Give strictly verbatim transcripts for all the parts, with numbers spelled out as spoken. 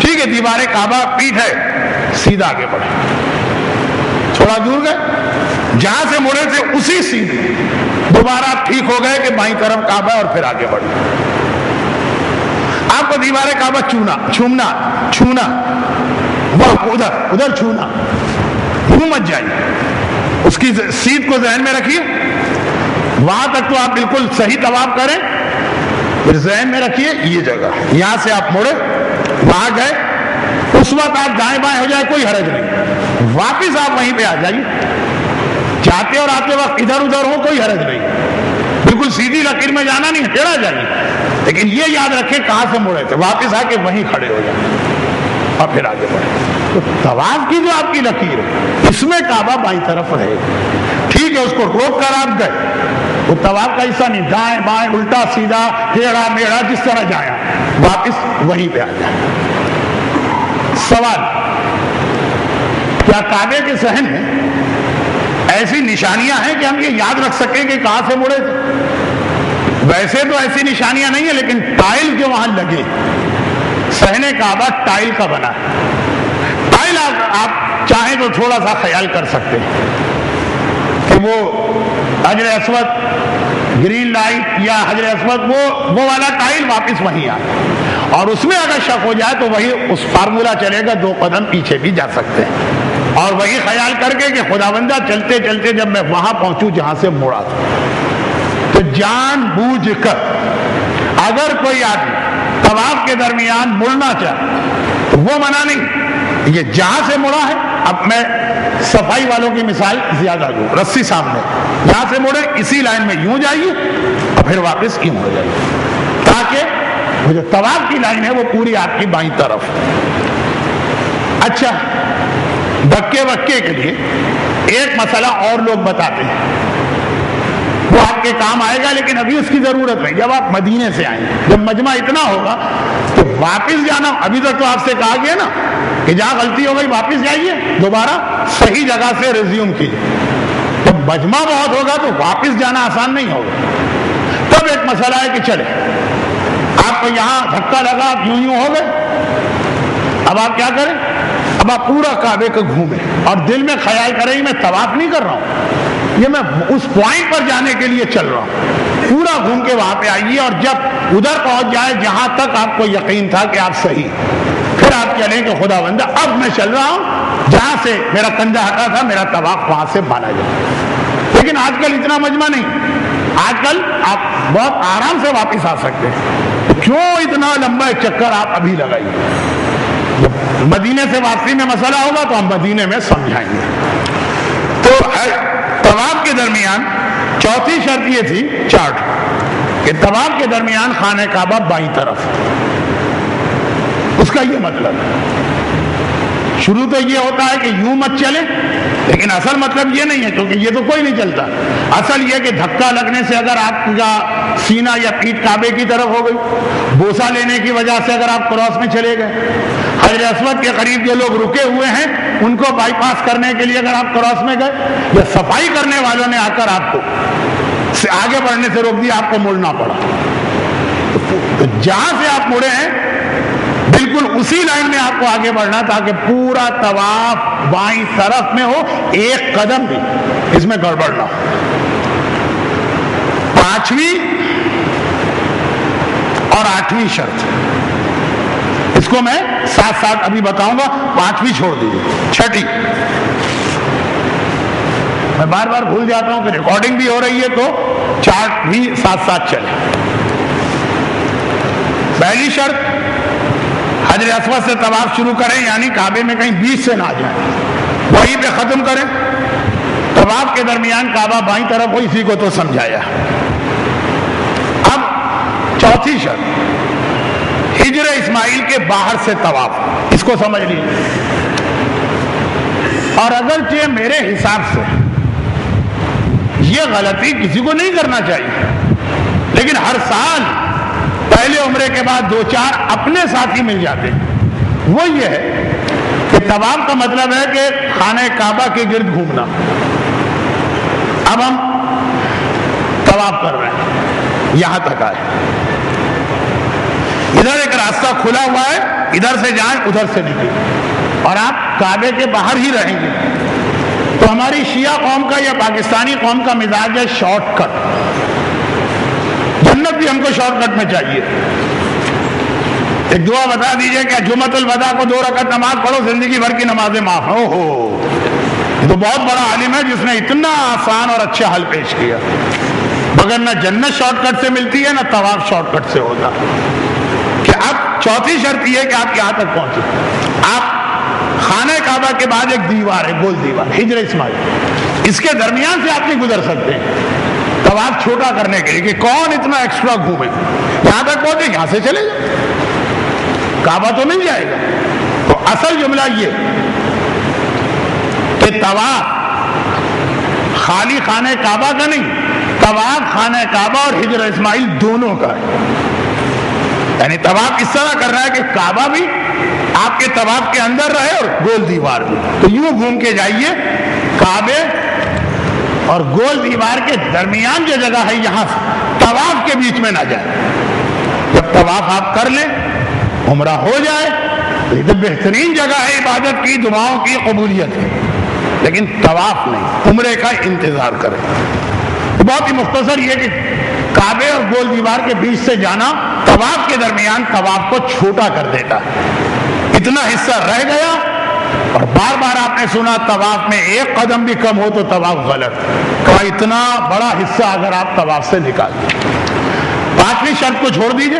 ٹھیک ہے، دیوار کعبہ پیٹھ ہے، سیدھا آگے بڑھے، تھوڑا دور گئے، جہاں سے مڑے تھے اسی سیدھے دوبارہ آپ ٹھیک ہو گئے کہ بائیں طرف کعبہ ہے اور پھر آگے بڑھے۔ آپ کو دیوار کعبہ چونا چھومنا چھونا وہ ادھر ادھر چھونا، یوں مت جائیے، اس کی سیدھ کو ذہن میں رکھیے، وہاں تک تو آپ بالکل صحیح طواف کریں، پھر ذہن میں رکھیے یہ جگہ، یہاں سے آپ مڑے وہاں گئے، اس وقت آپ دائیں بائیں ہو جائے کوئی حرج نہیں، واپس آپ وہیں پہ آ جائیے، جاتے اور آتے وقت ادھر ادھر ہو کوئی حرج نہیں، بالکل سیدھی لکیر میں جانا نہیں، ٹیڑھا جائیے، لیکن یہ یاد رکھیں کہاں سے مڑے تھے، واپس آ کے وہیں کھڑے ہو جائیں اور پھر آگے بڑھیں۔ تو طواف کی جو آپ کی لکیر ہے اس میں کعبہ بائیں طرف رہے، ٹھیک ہے، اس کو روک کر آپ گئے، وہ طواف کا حصہ نہیں، دائیں بائیں الٹا سیدھا ٹیڑھا میڑھا جس طرح جایا واپس وہیں پہ آ جائیں۔ سوال، کیا کعبے کے صحن میں ایسی نشانیاں ہیں کہ ہم یہ یاد رکھ سکیں کہ کہاں سے مڑے تھے؟ ویسے تو ایسی نشانیاں نہیں ہیں، لیکن ٹائل جو وہاں لگے، صحن کعبہ ٹائل کا بنا ہے، ٹائل آپ چاہیں تو تھوڑا سا خیال کر سکتے ہیں کہ وہ حجر اسود گرین لائٹ یا حجر اسود وہ وہ والا ٹائل واپس وہیں آئے، اور اس میں اگر شک ہو جائے تو وہی اس فارمولا چلے گا، دو قدم پیچھے بھی جا سکتے ہیں، اور وہی خیال کر کے کہ خداوندہ چلتے چلتے جب میں وہاں پہنچوں جہاں سے مڑا تھا، تو جان بوجھ کر اگر کوئی آدمی طواف کے درمیان مڑنا چاہے تو وہ منع نہیں، یہ جہاں سے مڑا ہے، اب میں صفائی والوں کی مثال زیادہ دوں، رسی سامنے، یہاں سے مڑے اسی لائن میں یوں جائیے اور پھر واپس یوں ہو جائیے، تاکہ وہ جو طواف کی لائن ہے وہ پوری آپ کی بائیں طرف۔ اچھا، دھکے وکے کے لیے ایک مسئلہ اور لوگ بتاتے ہیں، وہ آپ کے کام آئے گا، لیکن ابھی اس کی ضرورت نہیں، جب آپ مدینے سے آئیں، جب مجمع اتنا ہوگا تو واپس جانا، ابھی تک تو آپ سے کہا گیا نا کہ جہاں غلطی ہو گئی واپس جائیے، دوبارہ صحیح جگہ سے ریزیوم کیجیے، جب مجمع بہت ہوگا تو واپس جانا آسان نہیں ہوگا، تب ایک مسئلہ ہے کہ چلے آپ کو یہاں دھکا لگا، آپ یوں یوں ہو گئے، اب آپ کیا کریں، اب آپ پورا کعبے کو گھومیں اور دل میں خیال کریں میں طواف نہیں کر رہا ہوں، یہ میں اس پوائنٹ پر جانے کے لیے چل رہا ہوں، پورا گھوم کے وہاں پہ آئیے، اور جب ادھر پہنچ جائے جہاں تک آپ کو یقین تھا کہ آپ صحیح، پھر آپ چلیں کہ خدا بندہ اب میں چل رہا ہوں جہاں سے میرا کندھا ہٹا تھا، میرا طواف وہاں سے بانا جائے۔ لیکن آج کل اتنا مجمع نہیں، آج کل آپ بہت آرام سے واپس آ سکتے ہیں، کیوں اتنا لمبا ایک چکر آپ ابھی لگائیے، مدینے سے واپسی میں مسئلہ ہوگا تو ہم مدینے میں سمجھائیں گے۔ تو طواف کے درمیان چوتھی شرط یہ تھی چارٹ کہ طواف کے درمیان خانہ کعبہ بائیں طرف، اس کا یہ مطلب شروع تو یہ ہوتا ہے کہ یوں مت چلے، لیکن اصل مطلب یہ نہیں ہے، کیونکہ یہ تو کوئی نہیں چلتا، اصل یہ کہ دھکا لگنے سے اگر آپ کا سینہ یا پیٹھ کعبے کی طرف ہو گئی، بوسہ لینے کی وجہ سے اگر آپ کراس میں چلے گئے، حجر اسود کے قریب جو لوگ رکے ہوئے ہیں ان کو بائی پاس کرنے کے لیے اگر آپ کراس میں گئے، یا صفائی کرنے والوں نے آ کر آپ کو آگے بڑھنے سے روک دیا، آپ کو مڑنا پڑا، تو جہاں سے آپ مڑے ہیں بالکل اسی لائن میں آپ کو آگے بڑھنا، تاکہ پورا طواف بائیں طرف میں ہو، ایک قدم بھی اس میں گڑبڑ نہ ہو۔ پانچویں اور آٹھویں شرط، اس کو میں ساتھ ساتھ ابھی بتاؤں گا، پانچویں چھوڑ دیجیے، چھٹی میں بار بار بھول جاتا ہوں کہ ریکارڈنگ بھی ہو رہی ہے تو چارٹ بھی ساتھ ساتھ چلے۔ پہلی شرط، حجر اسود سے طواف شروع کریں، یعنی کعبے میں کہیں بیچ سے نہ جائیں، وہیں پہ ختم کریں، طواف کے درمیان کعبہ بائیں طرف ہو، اسی کو تو سمجھایا۔ اب چوتھی شرط، ہجر اسماعیل کے باہر سے طواف، اس کو سمجھ لیجیے، اور اگرچہ میرے حساب سے یہ غلطی کسی کو نہیں کرنا چاہیے، لیکن ہر سال پہلے عمرے کے بعد دو چار اپنے ساتھی مل جاتے ہیں، وہ یہ ہے کہ طواف کا مطلب ہے کہ خانہ کعبہ کے گرد گھومنا، اب ہم طواف کر رہے ہیں، یہاں تک آئے، ادھر ایک راستہ کھلا ہوا ہے، ادھر سے جائیں ادھر سے نکلیں اور آپ کعبے کے باہر ہی رہیں گے. تو ہماری شیعہ قوم کا یا پاکستانی قوم کا مزاج ہے شارٹ کٹ. جنت بھی ہم کو شارٹ کٹ میں چاہیے. ایک دعا بتا دیجئے کہ جمعۃ الوداع کو دو رکعت نماز پڑھو زندگی بھر کی نمازیں معاف. او ہو یہ تو بہت بڑا عالم ہے جس نے اتنا آسان اور اچھا حل پیش کیا. مگر نہ جنت شارٹ کٹ سے ملتی ہے نہ طواف شارٹ کٹ سے ہوتا. کہ اب چوتھی شرط یہ ہے کہ آپ یہاں تک پہنچے. آپ خانہ کعبہ کے بعد ایک دیوار ہے گول دیوار ہجر اسماعیل, اس کے درمیان سے آپ نہیں گزر سکتے طواف چھوٹا کرنے کے لیے کہ کون اتنا ایکسٹرا گھومے. یہاں تک پہنچے یہاں سے چلے جائیں کعبہ تو مل جائے گا. تو اصل جملہ یہ کہ طواف خالی خانہ کعبہ کا نہیں, طواف خانہ کعبہ اور ہجر اسماعیل دونوں کا ہے. یعنی طواف اس طرح کر رہا ہے کہ کعبہ بھی آپ کے طواف کے اندر رہے اور گول دیوار بھی. تو یوں گھوم کے جائیے کعبے اور گول دیوار کے درمیان جو جگہ ہے یہاں طواف کے بیچ میں نہ جائے. جب طواف آپ کر لیں عمرہ ہو جائے تو یہ تو بہترین جگہ ہے عبادت کی, دعاؤں کی, قبولیت کی. لیکن طواف نہیں, عمرے کا انتظار کریں. بہت ہی مختصر یہ کہ کعبے اور گول دیوار کے بیچ سے جانا طواف کے درمیان طواف کو چھوٹا کر دیتا ہے. اتنا حصہ رہ گیا اور بار بار آپ نے سنا طواف میں ایک قدم بھی کم ہو تو طواف غلط. کہا اتنا بڑا حصہ اگر آپ طواف سے نکال دیں. پانچویں شرط کو چھوڑ دیجئے,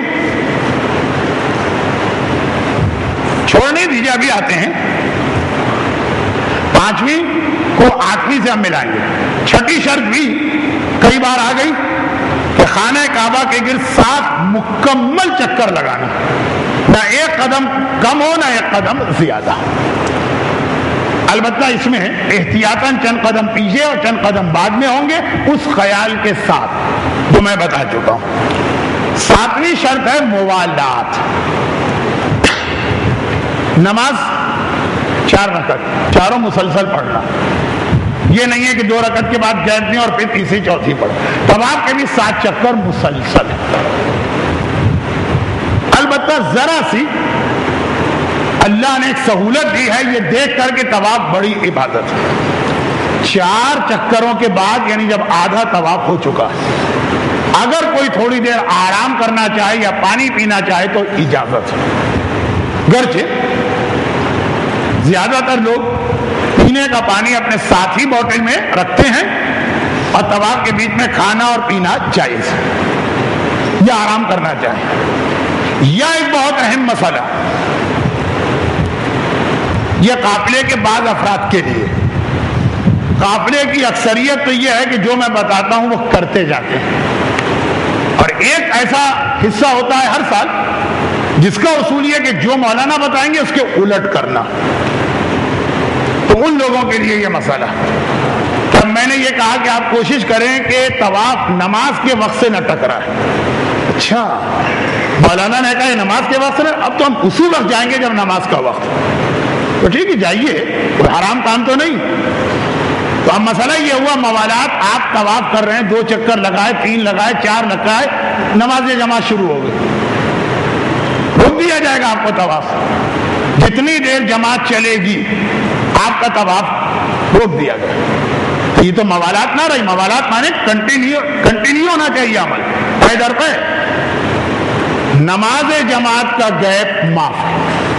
چھوڑ نہیں دیجئے, ابھی آتے ہیں. پانچویں کو آٹھویں سے ہم ملائیں گے. چھٹی شرط بھی کئی بار آ گئی کہ خانہ کعبہ کے گرد سات مکمل چکر لگانا, نہ ایک قدم کم ہو نہ ایک قدم زیادہ. البتہ اس میں احتیاطاً چند قدم پیچھے اور چند قدم بعد میں ہوں گے اس خیال کے ساتھ جو میں بتا چکا ہوں. ساتویں شرط ہے موالات. نماز چار رکعت چاروں مسلسل پڑھنا. یہ نہیں ہے کہ دو رکعت کے بعد گیپ دیں اور پھر تیسری چوتھی پڑھ. طواف کے بھی سات چکر مسلسل. البتہ ذرا سی اللہ نے ایک سہولت دی ہے, یہ دیکھ کر کے طواف بڑی عبادت ہے. چار چکروں کے بعد یعنی جب آدھا طواف ہو چکا ہے, اگر کوئی تھوڑی دیر آرام کرنا چاہے یا پانی پینا چاہے تو اجازت ہے. گرچہ زیادہ تر لوگ پینے کا پانی اپنے ساتھ ہی بوتل میں رکھتے ہیں اور طواف کے بیچ میں کھانا اور پینا جائز ہے یا آرام کرنا چاہے. یا ایک بہت اہم مسئلہ, یہ قافلے کے بعض افراد کے لیے. قافلے کی اکثریت تو یہ ہے کہ جو میں بتاتا ہوں وہ کرتے جاتے ہیں, اور ایک ایسا حصہ ہوتا ہے ہر سال جس کا اصول یہ کہ جو مولانا بتائیں گے اس کے الٹ کرنا. تو ان لوگوں کے لیے یہ مسئلہ. تب میں نے یہ کہا کہ آپ کوشش کریں کہ طواف نماز کے وقت سے نہ ٹکرائے. اچھا مولانا نے کہا نماز کے وقت سے, اب تو ہم اسی وقت جائیں گے جب نماز کا وقت. تو ٹھیک ہے جائیے, کوئی حرام کام تو نہیں. تو اب مسئلہ یہ ہوا موالات. آپ طواف کر رہے ہیں, دو چکر لگائے, تین لگائے, چار لگائے, نماز جماعت شروع ہو گئی. روک دیا جائے گا آپ کو طواف. جتنی دیر جماعت چلے گی آپ کا طواف روک دیا گیا. یہ تو موالات نہ رہی. موالات مانے کنٹینیو کنٹینیو ہونا چاہیے عمل پے در پہ. نماز جماعت کا گیپ معاف ہے.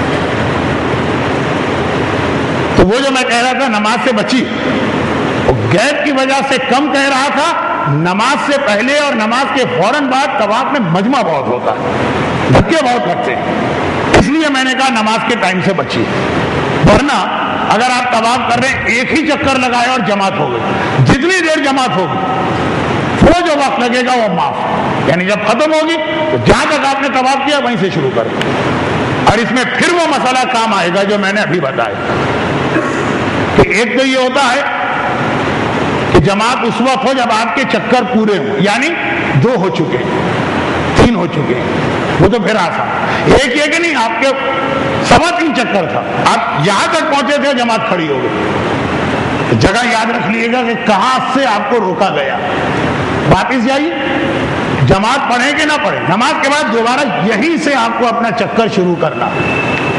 تو وہ جو میں کہہ رہا تھا نماز سے بچی, وہ گیپ کی وجہ سے کم کہہ رہا تھا. نماز سے پہلے اور نماز کے فوراً بعد طواف میں مجمع بہت ہوتا ہے, دھکے بہت لگتے ہیں. اس لیے میں نے کہا نماز کے ٹائم سے بچی. ورنہ اگر آپ طواف کر رہے ہیں ایک ہی چکر لگائے اور جماعت ہو گئی, جتنی دیر جماعت ہوگی وہ جو وقت لگے گا وہ معاف. یعنی جب ختم ہوگی تو جہاں تک آپ نے طواف کیا وہیں سے شروع کر. اور اس میں پھر وہ مسئلہ کام آئے گا جو میں نے ابھی بتایا کہ ایک تو یہ ہوتا ہے کہ جماعت اس وقت ہو جب آپ کے چکر پورے ہوں, یعنی دو ہو چکے, تین ہو چکے, وہ تو پھر آسان. ایک یہ کہ نہیں آپ کے سوا تین چکر تھا, آپ یہاں تک پہنچے تھے جماعت کھڑی ہو گئی. جگہ یاد رکھ لیے گا کہ کہاں سے آپ کو روکا گیا. واپس جائیے, جماعت پڑھیں کہ نہ پڑھیں, نماز کے بعد دوبارہ یہیں سے آپ کو اپنا چکر شروع کرنا.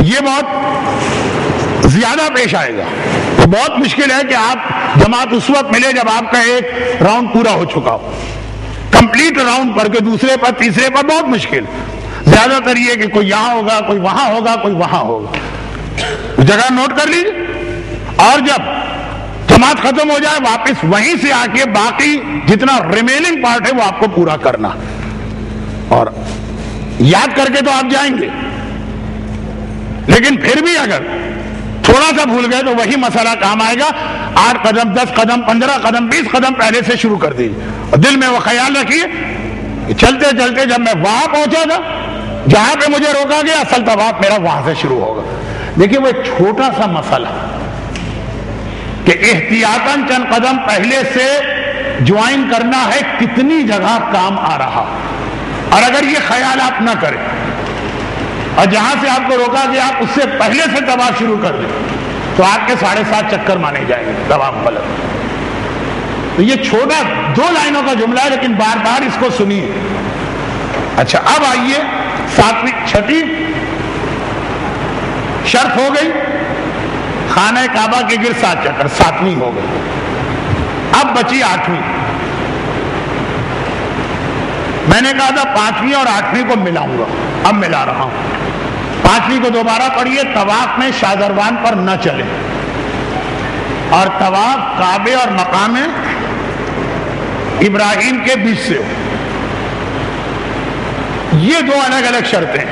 یہ بہت زیادہ پیش آئے گا. تو بہت مشکل ہے کہ آپ جماعت اس وقت ملے جب آپ کا ایک راؤنڈ پورا ہو چکا ہو. کمپلیٹ راؤنڈ پر کے دوسرے پر تیسرے پر بہت مشکل. زیادہ تر یہ کہ کوئی یہاں ہوگا, کوئی وہاں ہوگا, کوئی وہاں ہوگا. جگہ نوٹ کر لیجیے, اور جب جماعت ختم ہو جائے واپس وہیں سے آ کے باقی جتنا ریمیننگ پارٹ ہے وہ آپ کو پورا کرنا. اور یاد کر کے تو آپ جائیں گے, لیکن پھر بھی اگر تھوڑا سا بھول گئے تو وہی مسئلہ کام آئے گا. آٹھ قدم, دس قدم, پندرہ قدم, بیس قدم پہلے سے شروع کر دیجیے. اور دل میں وہ خیال رکھیے کہ چلتے چلتے جب میں وہاں پہنچا تھا جہاں پہ مجھے روکا گیا, اصل طواف میرا وہاں سے شروع ہوگا. دیکھیے وہ ایک چھوٹا سا مسئلہ کہ احتیاطاً چند قدم پہلے سے جوائن کرنا ہے, کتنی جگہ کام آ رہا. اور اگر یہ خیال آپ نہ کریں اور جہاں سے آپ کو روکا گیا آپ اس سے پہلے سے طواف شروع کر دیں تو آپ کے ساڑھے سات چکر مانے جائیں گے, طواف غلط. تو یہ چھوٹا دو لائنوں کا جملہ ہے, لیکن بار بار اس کو سنیے. اچھا, اب آئیے ساتویں چھٹی شرط ہو گئی, خانہ کعبہ کے گرد سات چکر, ساتویں ہو گئی. اب بچی آٹھویں. میں نے کہا تھا پانچویں اور آٹھویں کو ملاؤں گا, اب ملا رہا ہوں. پانچویں کو دوبارہ پڑھیے, طواف میں شادروان پر نہ چلے اور طواف کعبے اور مقام ابراہیم کے بیچ سے ہو. یہ دو الگ الگ شرطیں,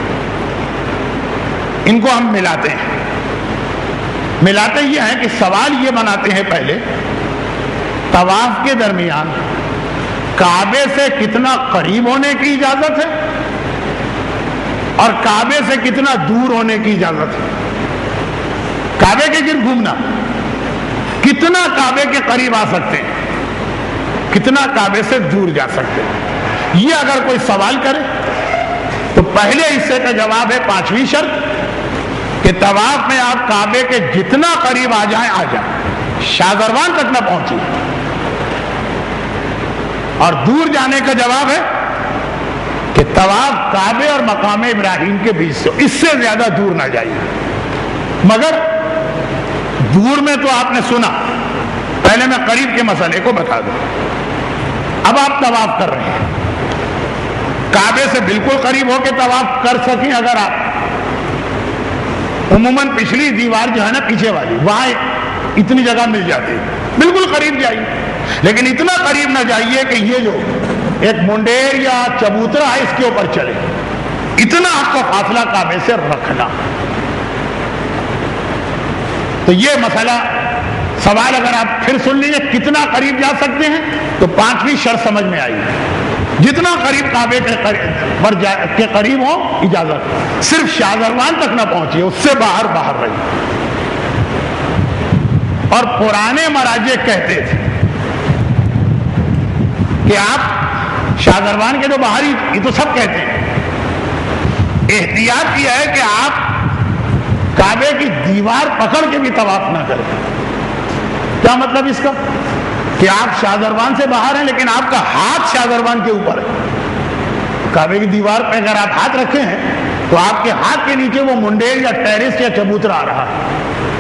ان کو ہم ملاتے ہیں. ملاتے یہ ہیں کہ سوال یہ بناتے ہیں پہلے طواف کے درمیان کعبے سے کتنا قریب ہونے کی اجازت ہے اور کعبے سے کتنا دور ہونے کی اجازت ہے. کعبے کے گرد گھومنا, کتنا کعبے کے قریب آ سکتے ہیں, کتنا کعبے سے دور جا سکتے ہیں. یہ اگر کوئی سوال کرے تو پہلے حصے کا جواب ہے پانچویں شرط کہ طواف میں آپ کعبے کے جتنا قریب آ جائیں آ جائیں, شادروان تک نہ پہنچیں. اور دور جانے کا جواب ہے کہ طواف کعبے اور مقام ابراہیم کے بیچ سے, اس سے زیادہ دور نہ جائیے. مگر دور میں تو آپ نے سنا, پہلے میں قریب کے مسئلے کو بتا دوں. اب آپ طواف کر رہے ہیں, کعبے سے بالکل قریب ہو کے طواف کر سکیں اگر آپ, عموماً پچھلی دیوار جو ہے نا پیچھے والی, وہاں اتنی جگہ مل جاتی ہے, بالکل قریب جائیے. لیکن اتنا قریب نہ جائیے کہ یہ جو ایک منڈیر یا چبوترا ہے اس کے اوپر چلے. اتنا آپ کو فاصلہ کعبے سے رکھنا. تو یہ مسئلہ سوال اگر آپ پھر سن لیجیے کتنا قریب جا سکتے ہیں تو پانچویں شرط سمجھ میں آئی, جتنا قریب کعبے کے قریب پر جا کے قریب ہو اجازت, صرف شادروان تک نہ پہنچیے, اس سے باہر باہر رہیے. اور پرانے مراجع کہتے تھے کہ آپ شادروان کے جو باہر ہی, یہ تو سب کہتے ہیں, احتیاط یہ ہے کہ آپ کعبے کی دیوار پکڑ کے بھی طواف نہ کریں. کیا مطلب اس کا کہ آپ شادروان سے باہر ہیں لیکن آپ کا ہاتھ شادروان کے اوپر ہے. کعبے کی دیوار پہ اگر آپ ہاتھ رکھے ہیں تو آپ کے ہاتھ کے نیچے وہ منڈیر یا ٹیرس یا چبوترا آ رہا ہے.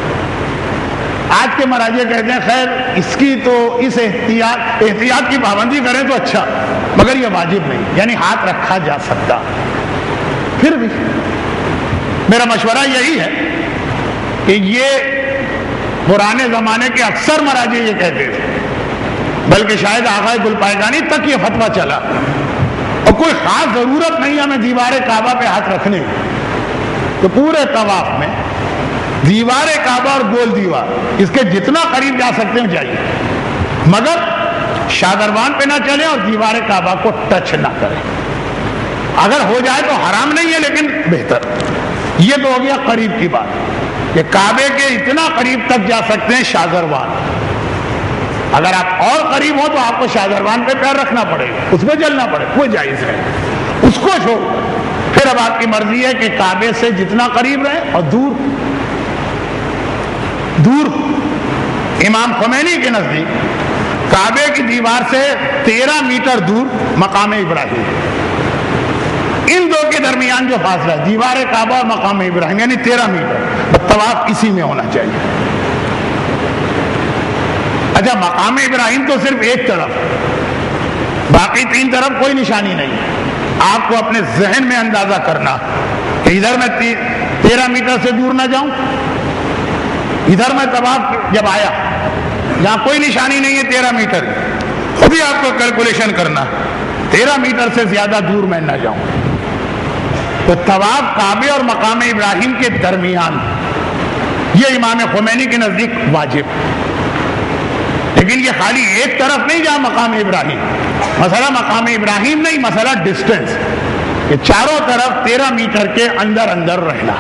آج کے مراجع کہتے ہیں خیر اس کی تو اس احتیاط احتیاط کی پابندی کریں تو اچھا, مگر یہ واجب نہیں, یعنی ہاتھ رکھا جا سکتا. پھر بھی میرا مشورہ یہی ہے کہ یہ پرانے زمانے کے اکثر مراجع یہ کہتے تھے, بلکہ شاید آغا گلپائگانی تک یہ فتویٰ چلا, اور کوئی خاص ضرورت نہیں ہمیں دیوار کعبہ پہ ہاتھ رکھنے کی. تو پورے طواف میں دیوار کعبہ اور گول دیوار اس کے جتنا قریب جا سکتے ہیں جائیے, مگر شادروان پہ نہ چلیں اور دیوار کعبہ کو ٹچ نہ کریں. اگر ہو جائے تو حرام نہیں ہے لیکن بہتر. یہ تو ہو گیا قریب کی بات کہ کعبے کے اتنا قریب تک جا سکتے ہیں شادروان. اگر آپ اور قریب ہو تو آپ کو شادروان پہ پیر رکھنا پڑے گا, اس پہ چلنا پڑے, کوئی جائز ہے, اس کو چھوڑ. پھر اب آپ کی مرضی ہے کہ کعبے سے جتنا قریب رہے اور دور دور امام خمینی کے نزدیک کعبے کی دیوار سے تیرہ میٹر دور مقام ابراہیم. ان دو کے درمیان جو فاصلہ ہے دیوار کعبہ اور مقام ابراہیم یعنی تیرہ میٹر، طواف اسی میں ہونا چاہیے۔ اچھا مقام ابراہیم تو صرف ایک طرف، باقی تین طرف کوئی نشانی نہیں۔ آپ کو اپنے ذہن میں اندازہ کرنا کہ ادھر میں تیرہ میٹر سے دور نہ جاؤں، ادھر میں طواف جب آیا جہاں کوئی نشانی نہیں ہے تیرہ میٹر، خود ہی آپ کو کیلکولیشن کرنا تیرہ میٹر سے زیادہ دور میں نہ جاؤں۔ تو طواف کعبے اور مقام ابراہیم کے درمیان یہ امام خمینی کے نزدیک واجب، لیکن یہ خالی ایک طرف نہیں جہاں مقام ابراہیم، مسئلہ مقام ابراہیم نہیں، مسئلہ ڈسٹنس، کہ چاروں طرف تیرہ میٹر کے اندر اندر رہنا۔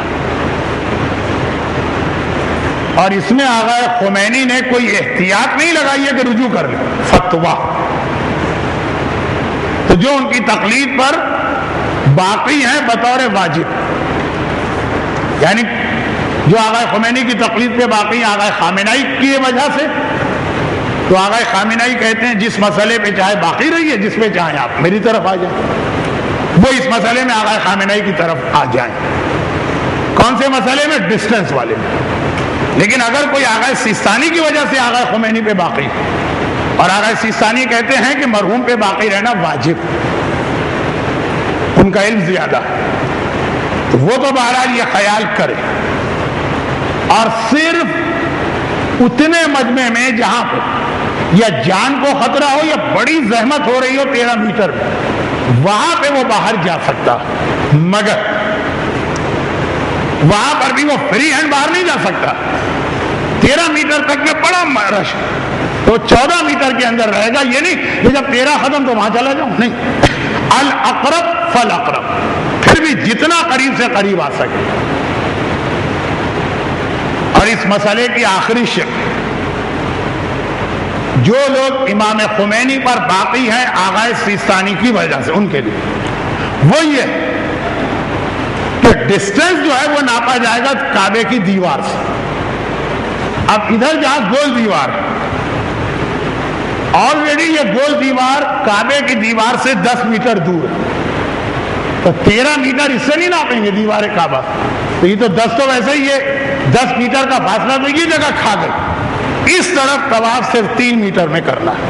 اور اس میں آغا خمینی نے کوئی احتیاط نہیں لگائی ہے کہ رجوع کر لیں، فتویٰ تو جو ان کی تقلید پر باقی ہیں بطور واجب، یعنی جو آغا خمینی کی تقلید پہ باقی ہیں آغا خامنائی کی وجہ سے، تو آغا خامنائی کہتے ہیں جس مسئلے پہ چاہے باقی رہیے، جس پہ چاہیں آپ میری طرف آ جائیں، وہ اس مسئلے میں آغا خامنائی کی طرف آ جائیں۔ کون سے مسئلے میں؟ ڈسٹنس والے میں۔ لیکن اگر کوئی آغا سیستانی کی وجہ سے آغا خمینی پہ باقی، اور آغا سیستانی کہتے ہیں کہ مرحوم پہ باقی رہنا واجب، ان کا علم زیادہ ہے، تو وہ تو بہرحال یہ خیال کرے، اور صرف اتنے مجمع میں جہاں پہ یا جان کو خطرہ ہو یا بڑی زحمت ہو رہی ہو تیرہ میٹر میں، وہاں پہ وہ باہر جا سکتا، مگر وہاں پر بھی وہ فری ہینڈ باہر نہیں جا سکتا۔ تیرہ میٹر تک میں بڑا رش، تو چودہ میٹر کے اندر رہے گا، یہ نہیں کہ جب تیرہ ختم تو وہاں چلا جاؤں، نہیں، الاقرب فالاقرب، پھر بھی جتنا قریب سے قریب آ سکے۔ اور اس مسئلے کی آخری شک، جو لوگ امام خمینی پر باقی ہیں آغا سیستانی کی وجہ سے، ان کے لیے وہ یہ کہ ڈسٹنس جو ہے وہ ناپا جائے گا کعبے کی دیوار سے۔ اب ادھر جہاں گول دیوار، آلریڈی یہ گول دیوار کعبے کی دیوار سے دس میٹر دور ہے، تو تیرہ میٹر اس سے نہیں ناپیں گے دیوار کعبہ، تو یہ تو دس تو ویسے ہی ہے، دس میٹر کا فاصلہ تو یہ جگہ کھا گئی۔ اس طرف طواف صرف تین میٹر میں کرنا ہے،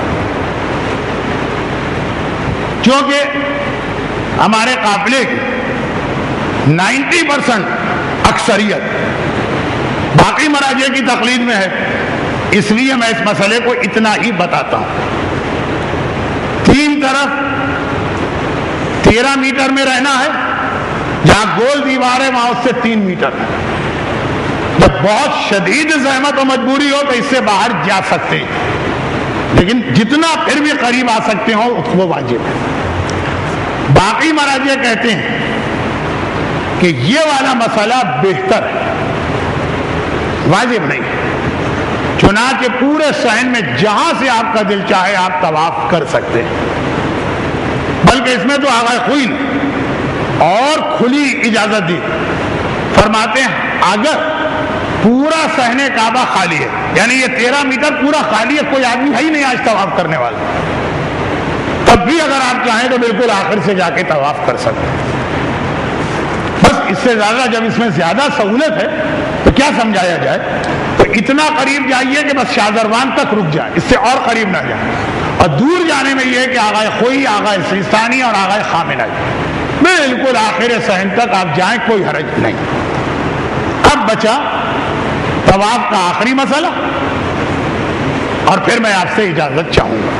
کیونکہ ہمارے قافلے کی نائنٹی پرسنٹ اکثریت باقی مراجع کی تقلید میں ہے، اس لیے میں اس مسئلے کو اتنا ہی بتاتا ہوں۔ تین طرف تیرہ میٹر میں رہنا ہے، جہاں گول دیوار ہے وہاں اس سے تین میٹر ہے۔ جب بہت شدید زحمت و مجبوری ہو تو اس سے باہر جا سکتے ہیں، لیکن جتنا پھر بھی قریب آ سکتے ہو وہ واجب ہے۔ باقی مراجع کہتے ہیں کہ یہ والا مسئلہ بہتر ہے، واجب نہیں، چنانچہ پورے صحن میں جہاں سے آپ کا دل چاہے آپ طواف کر سکتے ہیں، بلکہ اس میں تو آغا خوئی نے اور کھلی اجازت دی، فرماتے ہیں اگر پورا صحن کعبہ خالی ہے، یعنی یہ تیرہ میٹر پورا خالی ہے، کوئی آدمی ہے ہی نہیں آج طواف کرنے والا، تب بھی اگر آپ چاہیں تو بالکل آخر سے جا کے طواف کر سکتے ہیں۔ بس اس سے زیادہ جب اس میں زیادہ سہولت ہے تو کیا سمجھایا جائے، تو اتنا قریب جائیے کہ بس شاذروان تک رک جائے، اس سے اور قریب نہ جائے، اور دور جانے میں یہ ہے کہ آغا خوئی، آغا سیستانی اور آغا خامنائی بالکل آخر صحن تک آپ جائیں، کوئی حرج نہیں۔ اب بچا طواف کا آخری مسئلہ، اور پھر میں آپ سے اجازت چاہوں گا۔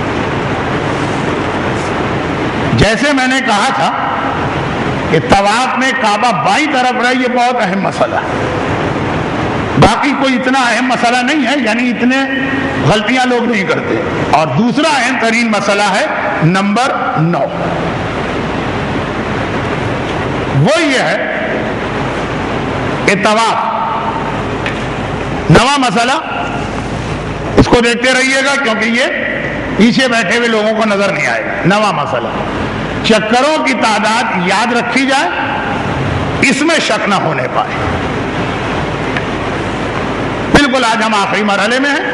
جیسے میں نے کہا تھا کہ طواف میں کعبہ بائیں طرف رہے، یہ بہت اہم مسئلہ ہے، باقی کوئی اتنا اہم مسئلہ نہیں ہے، یعنی اتنے غلطیاں لوگ نہیں کرتے۔ اور دوسرا اہم ترین مسئلہ ہے نمبر نو، وہ یہ ہے کہ طواف نواں مسئلہ، اس کو دیکھتے رہیے گا کیونکہ یہ پیچھے بیٹھے ہوئے لوگوں کو نظر نہیں آئے گا۔ نواں مسئلہ، چکروں کی تعداد یاد رکھی جائے، اس میں شک نہ ہونے پائے۔ بالکل آج ہم آخری مرحلے میں ہیں۔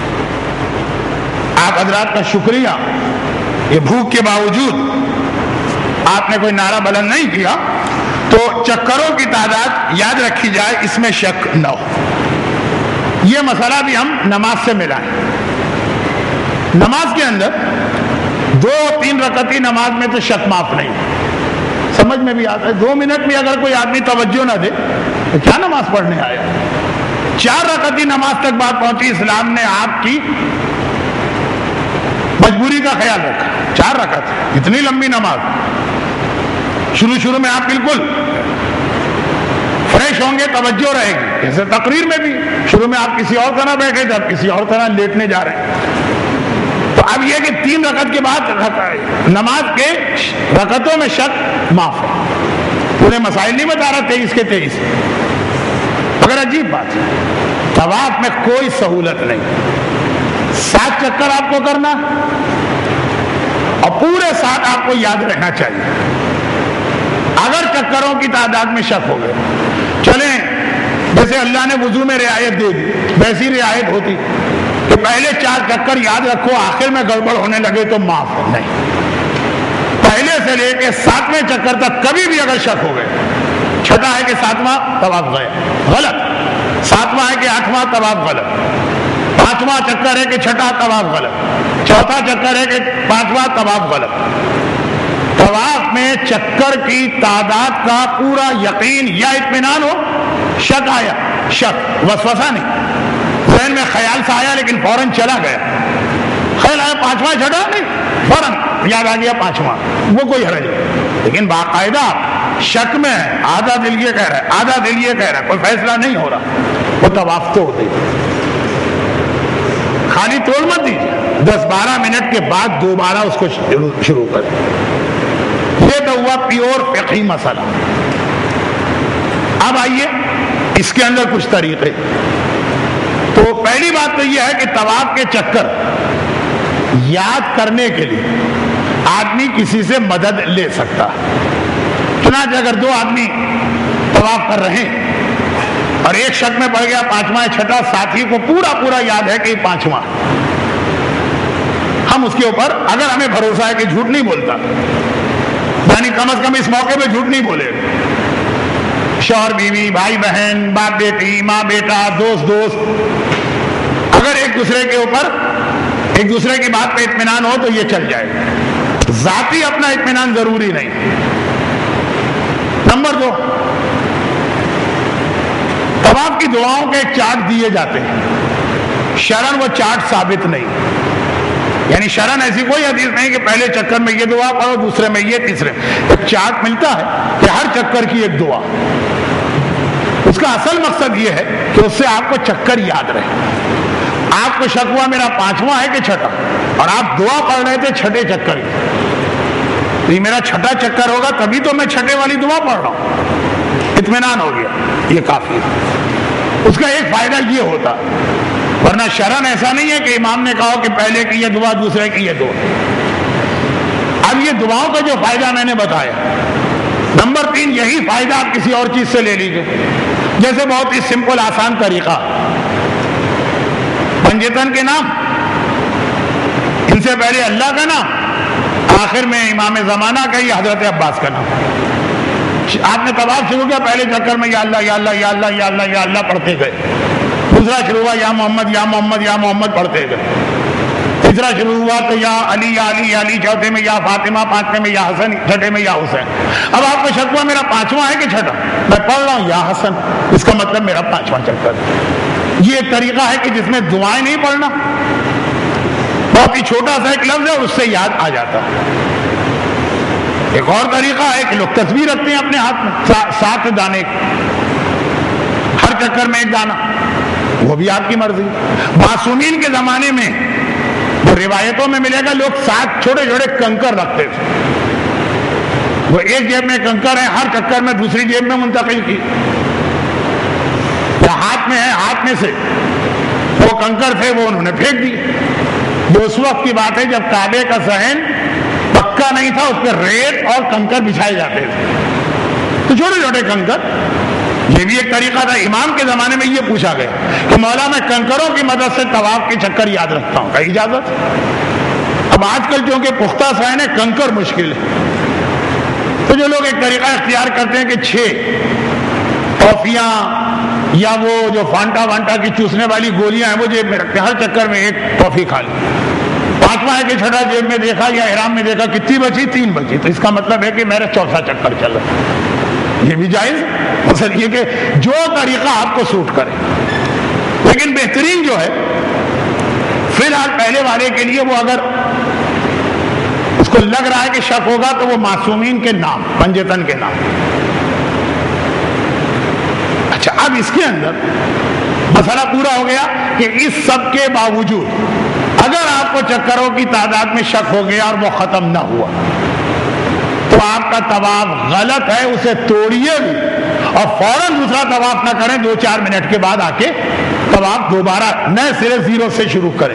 آپ حضرات کا شکریہ، یہ بھوک کے باوجود آپ نے کوئی نعرہ بلند نہیں کیا، تو چکروں کی تعداد یاد رکھی جائے، اس میں شک نہ ہو۔ یہ مسئلہ بھی ہم نماز سے ملائیں۔ نماز کے اندر دو تین رکعتی نماز میں تو شک معاف نہیں، سمجھ میں بھی آتا ہے۔ دو منٹ میں اگر کوئی آدمی توجہ نہ دے تو کیا نماز پڑھنے آیا؟ چار رکعتی نماز تک بات پہنچی، اسلام نے آپ کی مجبوری کا خیال رکھا۔ چار رکعت، اتنی لمبی نماز، شروع شروع میں آپ بالکل فریش ہوں گے، توجہ رہے گی، جیسے تقریر میں بھی شروع میں آپ کسی اور طرح بیٹھے تھے، اب کسی اور طرح لیٹنے جا رہے ہیں۔ تو اب یہ کہ تین رکعت کے بعد نماز کے رکعتوں میں شک معاف ہے۔ پورے مسائل نہیں بتا رہا، تیئیس کے تیئیس، مگر عجیب بات ہے، طواف میں کوئی سہولت نہیں، سات چکر آپ کو کرنا اور پورے سات آپ کو یاد رہنا چاہیے۔ اگر چکروں کی تعداد میں شک ہو گئے، چلیں جیسے اللہ نے وضو میں رعایت دے دی، ویسی رعایت ہوتی کہ پہلے چار چکر یاد رکھو، آخر میں گڑبڑ ہونے لگے تو معاف نہیں، پہلے سے لے کے ساتویں چکر تک کبھی بھی اگر شک ہو گئے، چھٹا ہے کہ ساتواں طواف گیا غلط، ساتواں ہے کہ آٹھواں طواف غلط، پانچواں چکر ہے کہ چھٹا طواف غلط، چوتھا چکر ہے کہ پانچواں طواف غلط۔ طواف میں چکر کی تعداد کا پورا یقین یا اطمینان ہو، شک آیا، شک وسوسہ نہیں، ذہن میں خیال سے آیا لیکن فوراً چلا گیا، خیال آیا پانچواں چھٹا نہیں، فوراً یاد آ گیا پانچواں، وہ کوئی حرج نہیں، لیکن باقاعدہ شک میں ہے، آدھا دل یہ کہہ رہا ہے، آدھا دل یہ کہہ رہا ہے، کوئی فیصلہ نہیں ہو رہا، وہ طواف تو ہوتے خالی توڑ مت دیجیے، دس بارہ منٹ کے بعد دوبارہ اس کو شروع کریں۔ یہ تو ہوا پیور فقہی مسئلہ۔ اب آئیے اس کے اندر کچھ طریقے۔ تو پہلی بات تو یہ ہے کہ طواف کے چکر یاد کرنے کے لیے آدمی کسی سے مدد لے سکتا ہے۔ چنانچہ اگر دو آدمی طواف کر رہے ہیں اور ایک شک میں پڑ گیا پانچواں چھٹا، ساتھی کو پورا پورا یاد ہے کہ یہ پانچواں، ہم اس کے اوپر اگر ہمیں بھروسہ ہے کہ جھوٹ نہیں بولتا، یعنی کم از کم اس موقع پہ جھوٹ نہیں بولے، شوہر بیوی، بھائی بہن، باپ بیٹی، ماں بیٹا، دوست دوست، اگر ایک دوسرے کے اوپر ایک دوسرے کی بات پہ اطمینان ہو تو یہ چل جائے گا، ذاتی اپنا اطمینان ضروری نہیں۔ نمبر دو، طواف کی دعاؤں کے چارٹ دیے جاتے ہیں، شرعاً وہ چارٹ ثابت نہیں، یعنی شرعاً ایسی کوئی حدیث نہیں کہ پہلے چکر میں یہ دعا پڑھو، دوسرے میں یہ، تیسرے ایک چارٹ ملتا ہے کہ ہر چکر کی ایک دعا۔ اس کا اصل مقصد یہ ہے کہ اس سے آپ کو چکر یاد رہے۔ آپ کو شک ہوا میرا پانچواں ہے کہ چھٹا، اور آپ دعا پڑھ رہے تھے چھٹے چکر کی، یہ میرا چھٹا چکر ہوگا تبھی تو میں چھٹے والی دعا پڑھ رہا ہوں، اطمینان ہو گیا، یہ کافی ہے۔ اس کا ایک فائدہ یہ ہوتا، ورنہ شرعاً ایسا نہیں ہے کہ امام نے کہا کہ پہلے کی یہ دعا دوسرے کی یہ دعا۔ اب یہ دعاؤں کا جو فائدہ میں نے بتایا، نمبر تین، یہی فائدہ آپ کسی اور چیز سے لے لیجئے، جیسے بہت ہی سمپل آسان طریقہ، پنجتن کے نام، ان سے پہلے اللہ کا نام، آخر میں امام زمانہ کا یہ حضرت عباس کا نام۔ آپ نے طواف شروع کیا، پہلے چکر میں یا اللہ یا اللہ یا اللہ یا اللہ یا اللہ پڑھتے گئے، دوسرا شروع ہوا یا محمد یا محمد یا محمد پڑھتے گئے، تیسرا شروع ہوا تو یا علی یا علی یا علی، چوتھے میں یا فاطمہ، پانچویں میں یا حسن، چھٹے میں یا حسین۔ اب آپ کو شک ہوا میرا پانچواں ہے کہ چھٹا، میں پڑھ رہا ہوں یا حسن، اس کا مطلب میرا پانچواں چکر ہے۔ یہ ایک طریقہ ہے کہ جس میں دعائیں نہیں پڑھنا، بہت ہی چھوٹا سا ایک لفظ ہے، اس سے یاد آ جاتا ہے۔ ایک اور طریقہ ہے کہ لوگ تصویر رکھتے ہیں اپنے ہاتھ میں، سات دانے، ہر چکر میں ایک دانہ، وہ بھی آپ کی مرضی۔ معصومین کے زمانے میں وہ روایتوں میں ملے گا، لوگ سات چھوٹے چھوٹے کنکر رکھتے تھے، وہ ایک جیب میں کنکر ہے، ہر چکر میں دوسری جیب میں منتقل کی، یا ہاتھ میں ہے، ہاتھ میں سے وہ کنکر تھے وہ انہوں نے پھینک دی۔ جو اس وقت کی بات ہے جب کعبے کا صحن پکا نہیں تھا، اس پہ ریت اور کنکر بچھائے جاتے تھے، تو چھوٹے چھوٹے کنکر، یہ بھی ایک طریقہ تھا۔ امام کے زمانے میں یہ پوچھا گیا کہ مولا میں کنکروں کی مدد سے طواف کے چکر یاد رکھتا ہوں، کہیں اجازت؟ اب آج کل چونکہ پختہ صحن ہے، کنکر مشکل ہے، تو جو لوگ ایک طریقہ اختیار کرتے ہیں کہ چھ ٹافیاں یا وہ جو فانٹا وانٹا کی چوسنے والی گولیاں ہیں وہ جیب میں رکھتے ہیں، ہر چکر میں ایک ٹافی کھا لی، پانچواں ہے کہ چھٹا جیب میں دیکھا یا احرام میں دیکھا کتنی بچی، تین بچی، تو اس کا مطلب ہے کہ میرا چوتھا چکر چل رہا ہے، یہ بھی جائز مثلا یہ کہ جو طریقہ آپ کو سوٹ کرے، لیکن بہترین جو ہے فی الحال پہلے والے کے لیے وہ اگر اس کو لگ رہا ہے کہ شک ہوگا تو وہ معصومین کے نام، پنجتن کے نام۔ اچھا اب اس کے اندر مسئلہ پورا ہو گیا کہ اس سب کے باوجود اگر آپ کو چکروں کی تعداد میں شک ہو گیا اور وہ ختم نہ ہوا تو آپ کا طواف غلط ہے، اسے توڑیے بھی اور فوراً دوسرا طواف نہ کریں، دو چار منٹ کے بعد آ کے طواف دوبارہ نئے سرے زیرو سے شروع کریں۔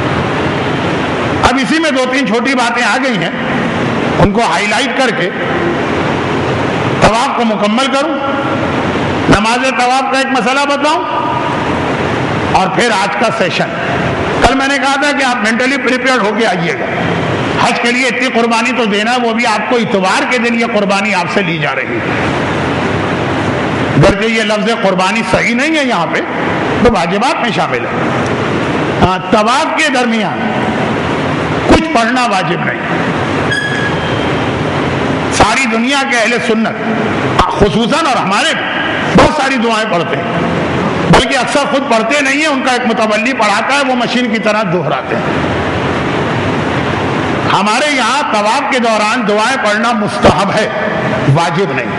اب اسی میں دو تین چھوٹی باتیں آ گئی ہیں، ان کو ہائی لائٹ کر کے طواف کو مکمل کروں، نماز طواف کا ایک مسئلہ بتاؤں اور پھر آج کا سیشن۔ کل میں نے کہا تھا کہ آپ مینٹلی پریپیئرڈ ہو کے آئیے گا، حج کے لیے اتنی قربانی تو دینا ہے، وہ بھی آپ کو اتوار کے دن یہ قربانی آپ سے لی جا رہی ہے، گرچہ یہ لفظ قربانی صحیح نہیں ہے یہاں پہ، تو واجبات میں شامل ہے۔ ہاں طواف کے درمیان کچھ پڑھنا واجب نہیں، ساری دنیا کے اہل سنت خصوصاً اور ہمارے بہت ساری دعائیں پڑھتے ہیں، بلکہ اکثر خود پڑھتے نہیں ہیں، ان کا ایک متولی پڑھاتا ہے، وہ مشین کی طرح دہراتے ہیں۔ ہمارے یہاں طواف کے دوران دعائیں پڑھنا مستحب ہے، واجب نہیں۔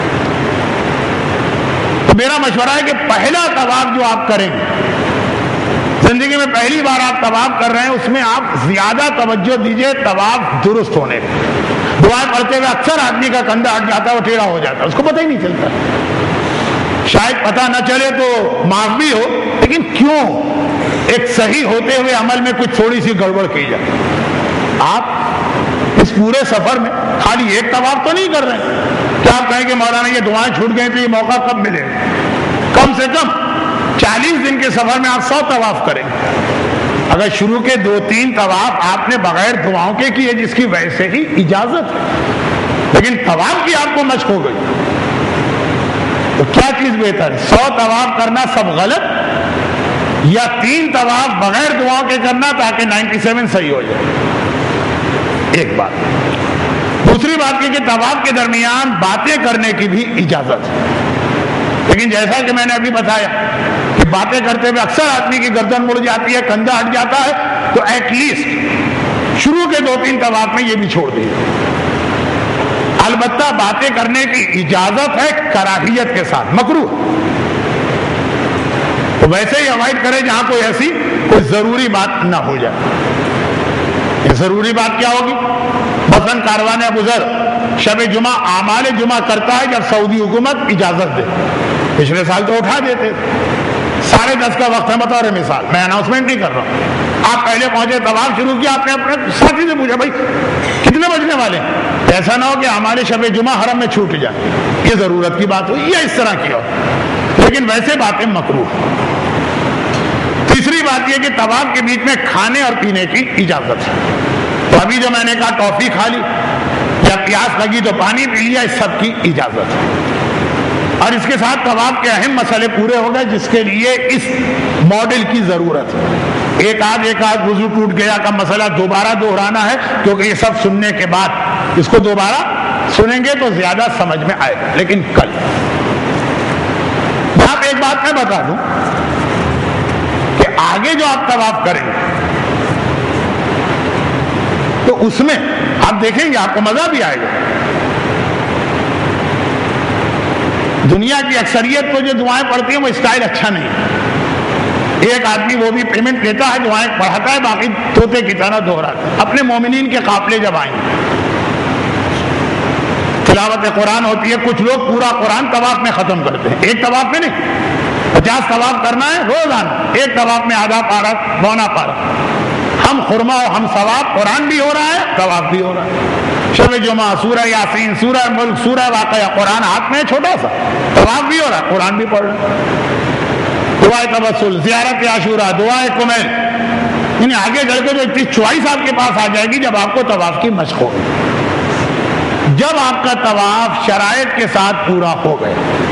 تو میرا مشورہ ہے کہ پہلا طواف جو آپ کریں گے، زندگی میں پہلی بار آپ طواف کر رہے ہیں، اس میں آپ زیادہ توجہ دیجئے طواف درست ہونے میں۔ دعائیں پڑھتے ہوئے اکثر آدمی کا کندھا ہٹ جاتا ہے، وہ ٹیڑھا ہو جاتا ہے، اس کو پتہ ہی نہیں چلتا، شاید پتہ نہ چلے تو معاف بھی ہو، لیکن کیوں ایک صحیح ہوتے ہوئے عمل میں کچھ تھوڑی سی گڑبڑ کی جائے۔ آپ اس پورے سفر میں خالی ایک طواف تو نہیں کر رہے ہیں، کیا آپ کہیں کہ مولانا یہ دعائیں چھوٹ گئی تو یہ موقع کب ملے؟ کم سے کم چالیس دن کے سفر میں آپ سو طواف کریں۔ اگر شروع کے دو تین طواف آپ نے بغیر دعاؤں کے کیے جس کی وجہ سے ہی اجازت ہے، لیکن طواف کی آپ کو مشق ہو گئی، تو کیا چیز بہتر ہے؟ سو طواف کرنا سب غلط، یا تین طواف بغیر دعاؤں کے کرنا تاکہ نائنٹی سیون صحیح ہو جائے؟ ایک بات۔ دوسری بات یہ کہ طواف کے درمیان باتیں کرنے کی بھی اجازت ہے، لیکن جیسا کہ میں نے ابھی بتایا کہ باتیں کرتے ہوئے اکثر آدمی کی گردن مڑ جاتی ہے، کندھا ہٹ جاتا ہے، تو ایٹ لیسٹ شروع کے دو تین طواف میں یہ بھی چھوڑ دیجیے۔ البتہ باتیں کرنے کی اجازت ہے کراہیت کے ساتھ، مکروہ، تو ویسے ہی اوائڈ کرے جہاں کوئی ایسی کوئی ضروری بات نہ ہو جائے۔ یہ ضروری بات کیا ہوگی؟ مثلاً کاروان ابوذر شب جمعہ اعمال جمعہ کرتا ہے جب سعودی حکومت اجازت دے، پچھلے سال تو اٹھا دیتے، ساڑھے دس کا وقت ہے، بطور مثال، میں اناؤنسمنٹ نہیں کر رہا ہوں، آپ پہلے پہنچے، طواف شروع کیا، آپ نے اپنے ساتھی سے پوچھا بھائی کتنے بجنے والے ہیں، ایسا نہ ہو کہ ہمارے شب جمعہ حرم میں چھوٹ جائے، یہ ضرورت کی بات ہوئی یا اس طرح کی ہو، لیکن ویسے باتیں مکروہ۔ تیسری بات یہ کہ طواف کے بیچ میں کھانے اور پینے کی اجازت ہے، تو ابھی جو میں نے کہا ٹافی کھا لی یا پیاس لگی تو پانی پی لیا، اس سب کی اجازت ہے۔ اور اس کے ساتھ طواف کے اہم مسئلے پورے ہو گئے جس کے لیے اس ماڈل کی ضرورت ہے۔ ایک آدھ ایک آدھ وضو ٹوٹ گیا کا مسئلہ دوبارہ دہرانا ہے، کیونکہ یہ سب سننے کے بعد اس کو دوبارہ سنیں گے تو زیادہ سمجھ میں آئے گا۔ لیکن کل یہاں پہ ایک بات میں بتا دوں کہ آگے جو آپ طواف کریں گے تو اس میں آپ دیکھیں گے آپ کو مزہ بھی آئے گا۔ دنیا کی اکثریت کو جو دعائیں پڑھتی ہیں وہ اسٹائل اچھا نہیں ہے، ایک آدمی وہ بھی پیمنٹ دیتا ہے، دعائیں پڑھاتا ہے، باقی طوطے کی طرح دہراتا ہے۔ اپنے مومنین کے قافلے جب آئیں گے، تلاوت قرآن ہوتی ہے، کچھ لوگ پورا قرآن طواف میں ختم کرتے ہیں، ایک طواف میں نہیں، پچاس طواف کرنا ہے روزانہ، ایک طواف میں آدھا پارا پونا پارا، ہم خرما و ہم ثواب، قرآن بھی ہو رہا ہے، طواف بھی ہو رہا ہے۔ شب جمعہ، سورہ یاسین، سورہ ملک، سورہ واقعہ، قرآن ہاتھ میں چھوٹا سا، طواف بھی ہو رہا ہے، قرآن بھی پڑھ رہا ہے، دعائے توسل، زیارت عاشورہ، دعائے کمیل، یعنی آگے چل کے جو اتنی چوائس آپ کے پاس آ جائے گی جب آپ کو طواف کی مشق ہوگی۔ جب آپ کا طواف شرائط کے ساتھ پورا ہو گیا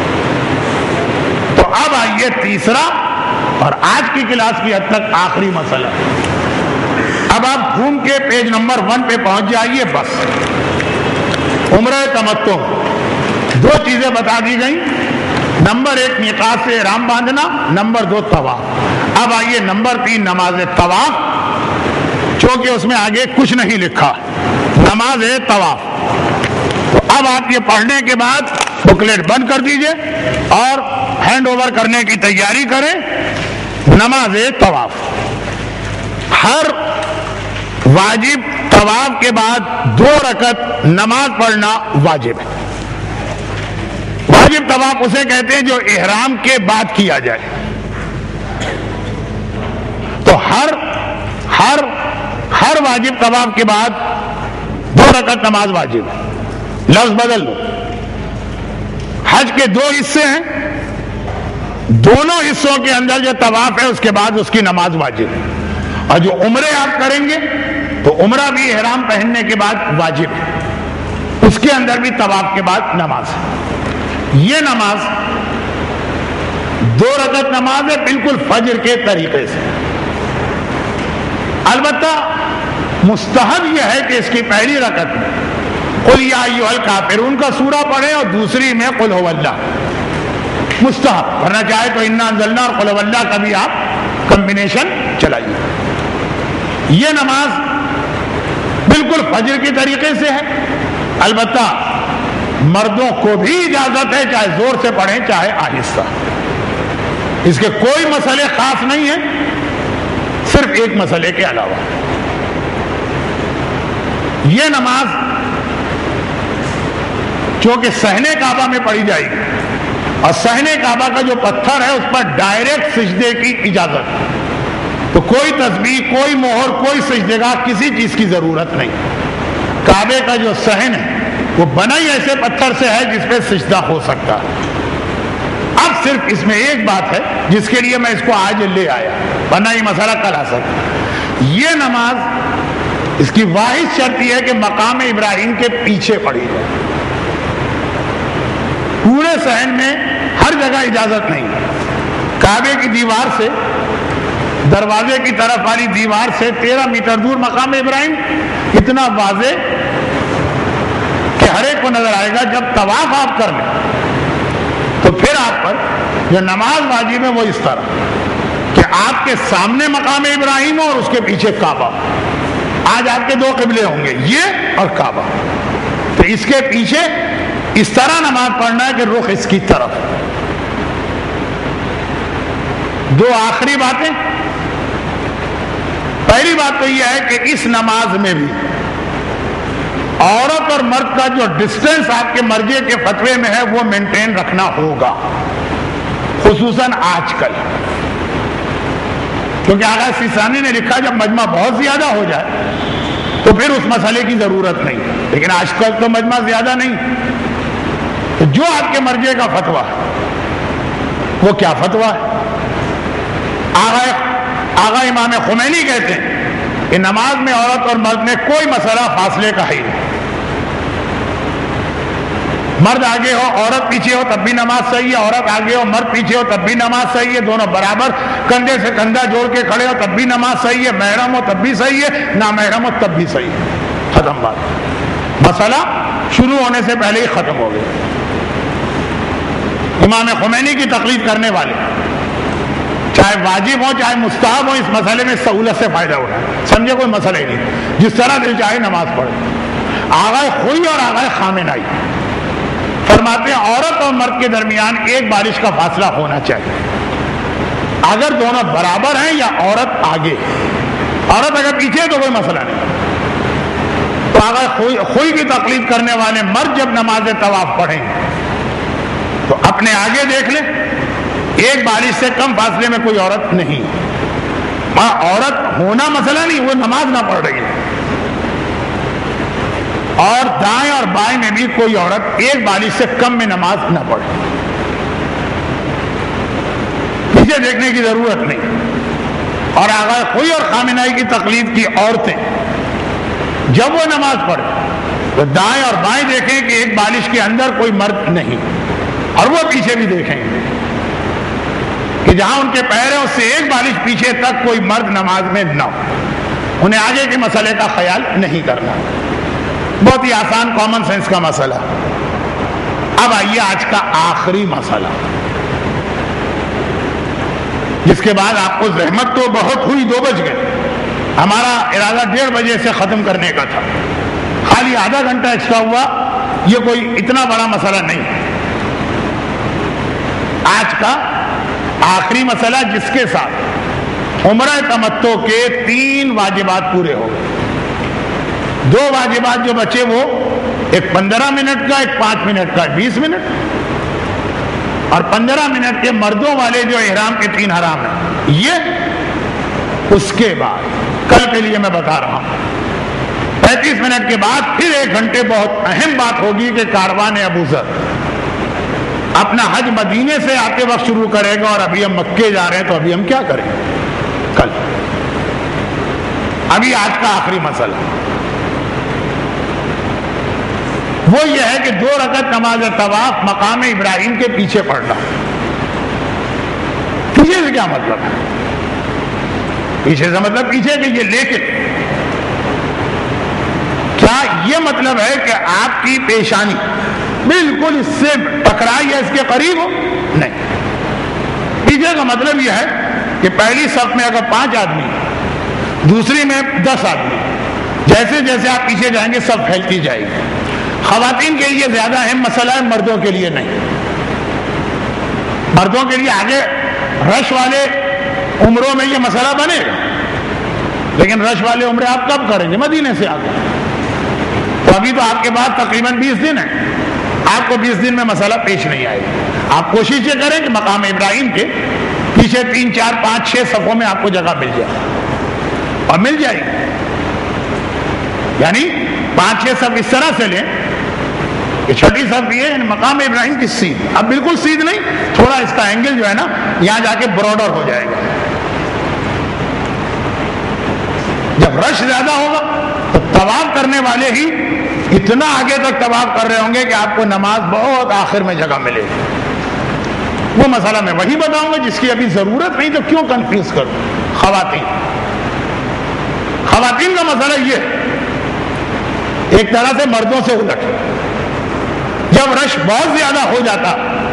تو اب آئیے تیسرا اور آج کی کلاس کی حد تک آخری مسئلہ. اب آپ گھوم کے پیج نمبر ون پہ پہنچ جائیے. بس عمرہ تمتع دو چیزیں بتا دی گئیں. نمبر ایک میقات سے احرام باندھنا، نمبر دو طواف. اب آئیے نمبر تین نماز طواف، چونکہ اس میں آگے کچھ نہیں لکھا، نماز طواف. تو اب آپ یہ پڑھنے کے بعد بکلیٹ بند کر دیجئے اور ہینڈ اوور کرنے کی تیاری کریں. نماز طواف، ہر واجب طواف کے بعد دو رکعت نماز پڑھنا واجب ہے. واجب طواف اسے کہتے ہیں جو احرام کے بعد کیا جائے. تو ہر ہر ہر واجب طواف کے بعد دو رکعت نماز واجب ہے. لفظ بدل دو. حج کے دو حصے ہیں، دونوں حصوں کے اندر جو طواف ہے اس کے بعد اس کی نماز واجب ہے. اور جو عمرے آپ کریں گے تو عمرہ بھی احرام پہننے کے بعد واجب ہے، اس کے اندر بھی طواف کے بعد نماز ہے. یہ نماز دو رکعت نماز ہے، بالکل فجر کے طریقے سے. البتہ مستحب یہ ہے کہ اس کی پہلی رکعت میں قل یا ایھا الکافرون کا سورہ پڑھیں اور دوسری میں قل ھو اللہ. مستحب، ورنہ چاہے تو انا انزلنا اور قل ھو اللہ کا بھی آپ کمبینیشن چلائیے. یہ نماز بالکل فجر کے طریقے سے ہے. البتہ مردوں کو بھی اجازت ہے چاہے زور سے پڑھیں چاہے آہستہ. اس کے کوئی مسئلے خاص نہیں ہیں، صرف ایک مسئلے کے علاوہ. یہ نماز چونکہ صحن کعبہ میں پڑھی جائے گی اور صحن کعبہ کا جو پتھر ہے اس پر ڈائریکٹ سجدے کی اجازت ہے. تو کوئی تسبیح، کوئی مہر، کوئی سجدگاہ، کسی چیز کی ضرورت نہیں. کعبے کا جو صحن ہے وہ بنا ہی ایسے پتھر سے ہے جس پہ سجدہ ہو سکتا ہے. اب صرف اس میں ایک بات ہے جس کے لیے میں اس کو آج لے آیا، ورنہ یہ مسئلہ کل آ سکتا. یہ نماز اس کی واحد شرط یہ ہے کہ مقام ابراہیم کے پیچھے پڑھی جائے. پورے صحن میں ہر جگہ اجازت نہیں. کعبے کی دیوار سے، دروازے کی طرف والی دیوار سے تیرہ میٹر دور مقام ابراہیم اتنا واضح کہ ہر ایک کو نظر آئے گا. جب طواف آپ کر لیں تو پھر آپ پر جو نماز واجب ہے وہ اس طرح کہ آپ کے سامنے مقام ابراہیم ہو اور اس کے پیچھے کعبہ. آج آپ کے دو قبلے ہوں گے، یہ اور کعبہ. تو اس کے پیچھے اس طرح نماز پڑھنا ہے کہ رخ اس کی طرف. دو آخری باتیں. پہلی بات تو یہ ہے کہ اس نماز میں بھی عورت اور مرد کا جو ڈسٹینس آپ کے مرجع کے فتوے میں ہے وہ مینٹین رکھنا ہوگا، خصوصاً آج کل. کیونکہ آغا سیستانی نے لکھا جب مجمع بہت زیادہ ہو جائے تو پھر اس مسئلے کی ضرورت نہیں، لیکن آج کل تو مجمع زیادہ نہیں. تو جو آپ کے مرجع کا فتویٰ وہ کیا فتویٰ ہے؟ آغا آغا امام خمینی کہتے ہیں کہ نماز میں عورت اور مرد میں کوئی مسئلہ فاصلے کا ہے نہیں. مرد آگے ہو عورت پیچھے ہو تب بھی نماز صحیح ہے، عورت آگے ہو مرد پیچھے ہو تب بھی نماز صحیح ہے، دونوں برابر کندھے سے کندھا جوڑ کے کھڑے ہو تب بھی نماز صحیح ہے، محرم ہو تب بھی صحیح ہے، نامحرم ہو تب بھی صحیح ہے. ختم بات. مسئلہ شروع ہونے سے پہلے ہی ختم ہو گیا. امام خمینی کی تقلید کرنے والے چاہے واجب ہو چاہے مستحب ہو اس مسئلے میں سہولت سے فائدہ اٹھائے. سمجھے کوئی مسئلہ ہی نہیں، جس طرح دل چاہے نماز پڑھے. آغا خوئی اور آغا خامنائی فرماتے ہیں عورت اور مرد کے درمیان ایک بارش کا فاصلہ ہونا چاہیے. اگر دونوں برابر ہیں یا عورت آگے، عورت اگر پیچھے ہے تو کوئی مسئلہ نہیں. تو آغا خوئی, خوئی کی تقلید کرنے والے مرد جب نماز طواف پڑھیں تو اپنے آگے دیکھ لیں، ایک بارش سے کم فاصلے میں کوئی عورت نہیں. ہاں عورت ہونا مسئلہ نہیں، وہ نماز نہ پڑھ رہی ہے. اور دائیں اور بائیں میں بھی کوئی عورت ایک بارش سے کم میں نماز نہ پڑھے. پیچھے دیکھنے کی ضرورت نہیں. اور آغا خوئی اور خامنائی کی تقلید کی عورتیں جب وہ نماز پڑھے تو دائیں اور بائیں دیکھیں کہ ایک بالش کے اندر کوئی مرد نہیں، اور وہ پیچھے بھی دیکھیں کہ جہاں ان کے پیر ہیں اس سے ایک بالش پیچھے تک کوئی مرد نماز میں نہ ہو، انہیں آگے کے مسئلے کا خیال نہیں کرنا۔ بہت ہی آسان کامن سینس کا مسئلہ۔ اب آئیے آج کا آخری مسئلہ، جس کے بعد آپ کو زحمت تو بہت ہوئی، دو بج گئے، ہمارا ارادہ ڈیڑھ بجے سے ختم کرنے کا تھا، خالی آدھا گھنٹہ ایکسٹرا ہوا، یہ کوئی اتنا بڑا مسئلہ نہیں۔ آج کا آخری مسئلہ جس کے ساتھ عمرہ تمتع کے تین واجبات پورے ہو گئے، دو واجبات جو بچے وہ ایک پندرہ منٹ کا، ایک پانچ منٹ کا، بیس منٹ، اور پندرہ منٹ کے مردوں والے جو احرام کے تین حرام ہیں، یہ اس کے بعد کل کے لیے میں بتا رہا ہوں پینتیس منٹ کے بعد پھر ایک گھنٹے بہت اہم بات ہوگی کہ کاروان ابو ذر اپنا حج مدینے سے آتے وقت شروع کرے گا، اور ابھی ہم مکے جا رہے ہیں تو ابھی ہم کیا کریں کل۔ ابھی آج کا آخری مسئلہ وہ یہ ہے کہ دو رکعت نماز طواف مقام ابراہیم کے پیچھے پڑھنا۔ پیچھے سے کیا مطلب ہے؟ پیچھے سے مطلب پیچھے کہ یہ، لیکن کیا یہ مطلب ہے کہ آپ کی پیشانی بالکل اس سے ٹکرائی یا اس کے قریب ہو؟ نہیں۔ پیچھے کا مطلب یہ ہے کہ پہلی صف میں اگر پانچ آدمی، دوسری میں دس آدمی، جیسے جیسے آپ پیچھے جائیں گے سب پھیلتی جائے گی۔ خواتین کے لیے زیادہ اہم مسئلہ ہے، مردوں کے لیے نہیں۔ مردوں کے لیے آگے رش والے عمروں میں یہ مسئلہ بنے گا، لیکن رش والے عمرے آپ کب کریں گے؟ مدینے سے آگے۔ تو ابھی تو آپ کے بعد تقریباً بیس دن ہیں، آپ کو بیس دن میں مسئلہ پیش نہیں آئے گا۔ آپ کوشش یہ کریں کہ مقام ابراہیم کے پیچھے تین چار پانچ چھ صفوں میں آپ کو جگہ مل جائے، اور مل جائے گی، یعنی پانچ چھ صف اس طرح سے لیں کہ چھٹی صف یہ ہے مقام ابراہیم کی سیدھ، اب بالکل سیدھ نہیں، تھوڑا اس کا اینگل جو ہے نا یہاں جا کے براڈر ہو جائے گا۔ جب رش زیادہ ہوگا تو طواف کرنے والے ہی اتنا آگے تک طواف کر رہے ہوں گے کہ آپ کو نماز بہت آخر میں جگہ ملے گی۔ وہ مسئلہ میں وہی بتاؤں گا جس کی ابھی ضرورت نہیں، تو کیوں کنفیوز کروں؟ خواتین خواتین کا مسئلہ یہ ایک طرح سے مردوں سے الٹ، جب رش بہت زیادہ ہو جاتا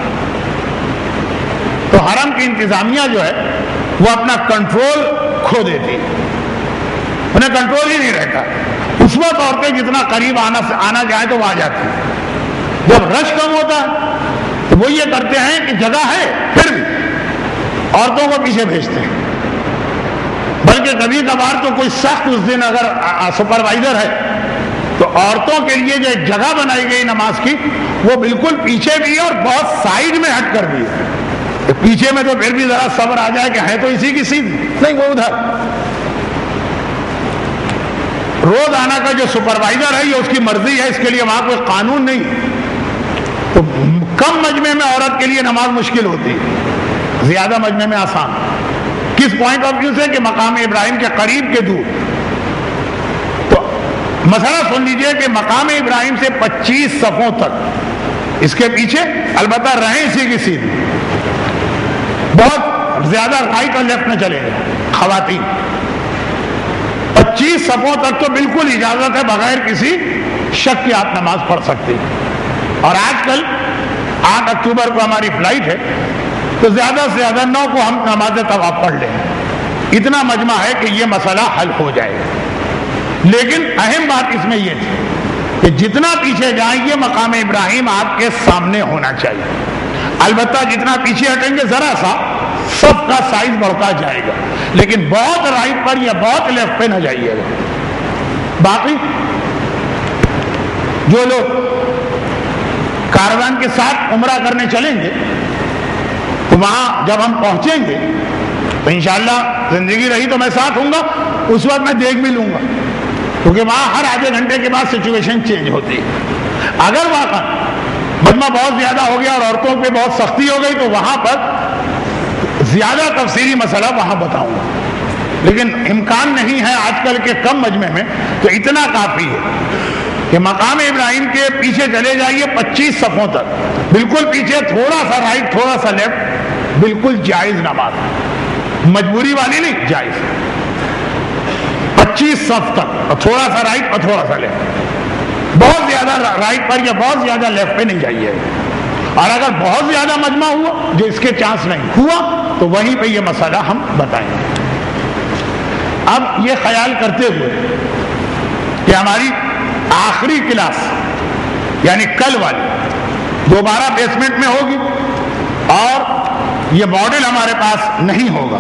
تو حرم کی انتظامیہ جو ہے وہ اپنا کنٹرول کھو دیتی، انہیں کنٹرول ہی نہیں رہتا۔ اس وقت عورتیں جتنا قریب آنا آنا جائے تو وہ آ جاتی ہیں۔ جب رش کم ہوتا ہے تو وہ یہ کرتے ہیں کہ جگہ ہے پھر بھی عورتوں کو پیچھے بھیجتے ہیں، بلکہ کبھی کبھار تو کوئی سخت اس دن اگر سپروائزر ہے تو عورتوں کے لیے جو ایک جگہ بنائی گئی نماز کی وہ بالکل پیچھے بھی ہے اور بہت سائیڈ میں ہٹ کر بھی ہے۔ پیچھے میں تو پھر بھی ذرا صبر آ جائے کہ ہے تو اسی کی سیدھ، نہیں وہ ادھر۔ روز آنا کا جو سپروائزر ہے یہ اس کی مرضی ہے، اس کے لیے وہاں کوئی قانون نہیں، تو کم مجمع میں عورت کے لیے نماز مشکل ہوتی ہے، زیادہ مجمع میں آسان۔ کس پوائنٹ آف ویو سے؟ کہ مقام ابراہیم کے قریب کے دور۔ تو مسئلہ سن لیجئے کہ مقام ابراہیم سے پچیس صفوں تک اس کے پیچھے البتہ رہیں اسی کی سیدھ، بہت زیادہ رائٹ اور لیفٹ میں چلے گئے خواتین۔ پچیس صفوں تک تو بالکل اجازت ہے، بغیر کسی شک کے آپ نماز پڑھ سکتے ہیں۔ اور آج کل آٹھ اکتوبر کو ہماری فلائٹ ہے تو زیادہ سے زیادہ نو کو ہم نماز طواف پڑھ لیں، اتنا مجمع ہے کہ یہ مسئلہ حل ہو جائے گا۔ لیکن اہم بات اس میں یہ تھی کہ جتنا پیچھے جائیں یہ مقام ابراہیم آپ کے سامنے ہونا چاہیے، البتہ جتنا پیچھے ہٹیں گے ذرا سا سب کا سائز بڑھتا جائے گا، لیکن بہت رائٹ پر یا بہت لیفٹ پہ نہ جائیے گا۔ باقی جو لوگ کاروان کے ساتھ عمرہ کرنے چلیں گے تو وہاں جب ہم پہنچیں گے تو انشاءاللہ زندگی رہی تو میں ساتھ ہوں گا، اس وقت میں دیکھ بھی لوں گا، کیونکہ وہاں ہر آدھے گھنٹے کے بعد سچویشن چینج ہوتی ہے۔ اگر واقعا مجمع بہت زیادہ ہو گیا اور عورتوں پہ بہت سختی ہو گئی تو وہاں پر زیادہ تفصیلی مسئلہ وہاں بتاؤں گا، لیکن امکان نہیں ہے آج کل کے کم مجمع میں، تو اتنا کافی ہے کہ مقام ابراہیم کے پیچھے چلے جائیے پچیس صفوں تک، بالکل پیچھے، تھوڑا سا رائٹ تھوڑا سا لیفٹ، بالکل جائز نماز، مجبوری والی نہیں، جائز، پچیس صف تک، اور تھوڑا سا رائٹ اور تھوڑا سا لیفٹ، بہت زیادہ رائٹ پر یا بہت زیادہ لیفٹ پہ نہیں جائیے. اور اگر بہت زیادہ مجمع ہوا جو اس کے چانس نہیں ہوا تو وہیں پہ یہ مسئلہ ہم بتائیں گے. اب یہ خیال کرتے ہوئے کہ ہماری آخری کلاس یعنی کل والی دوبارہ بیسمنٹ میں ہوگی اور یہ ماڈل ہمارے پاس نہیں ہوگا،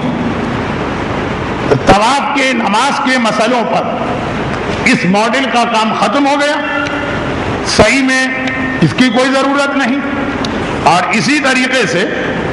طواف کے نماز کے مسئلوں پر اس ماڈل کا کام ختم ہو گیا، صحیح میں اس کی کوئی ضرورت نہیں، اور اسی طریقے سے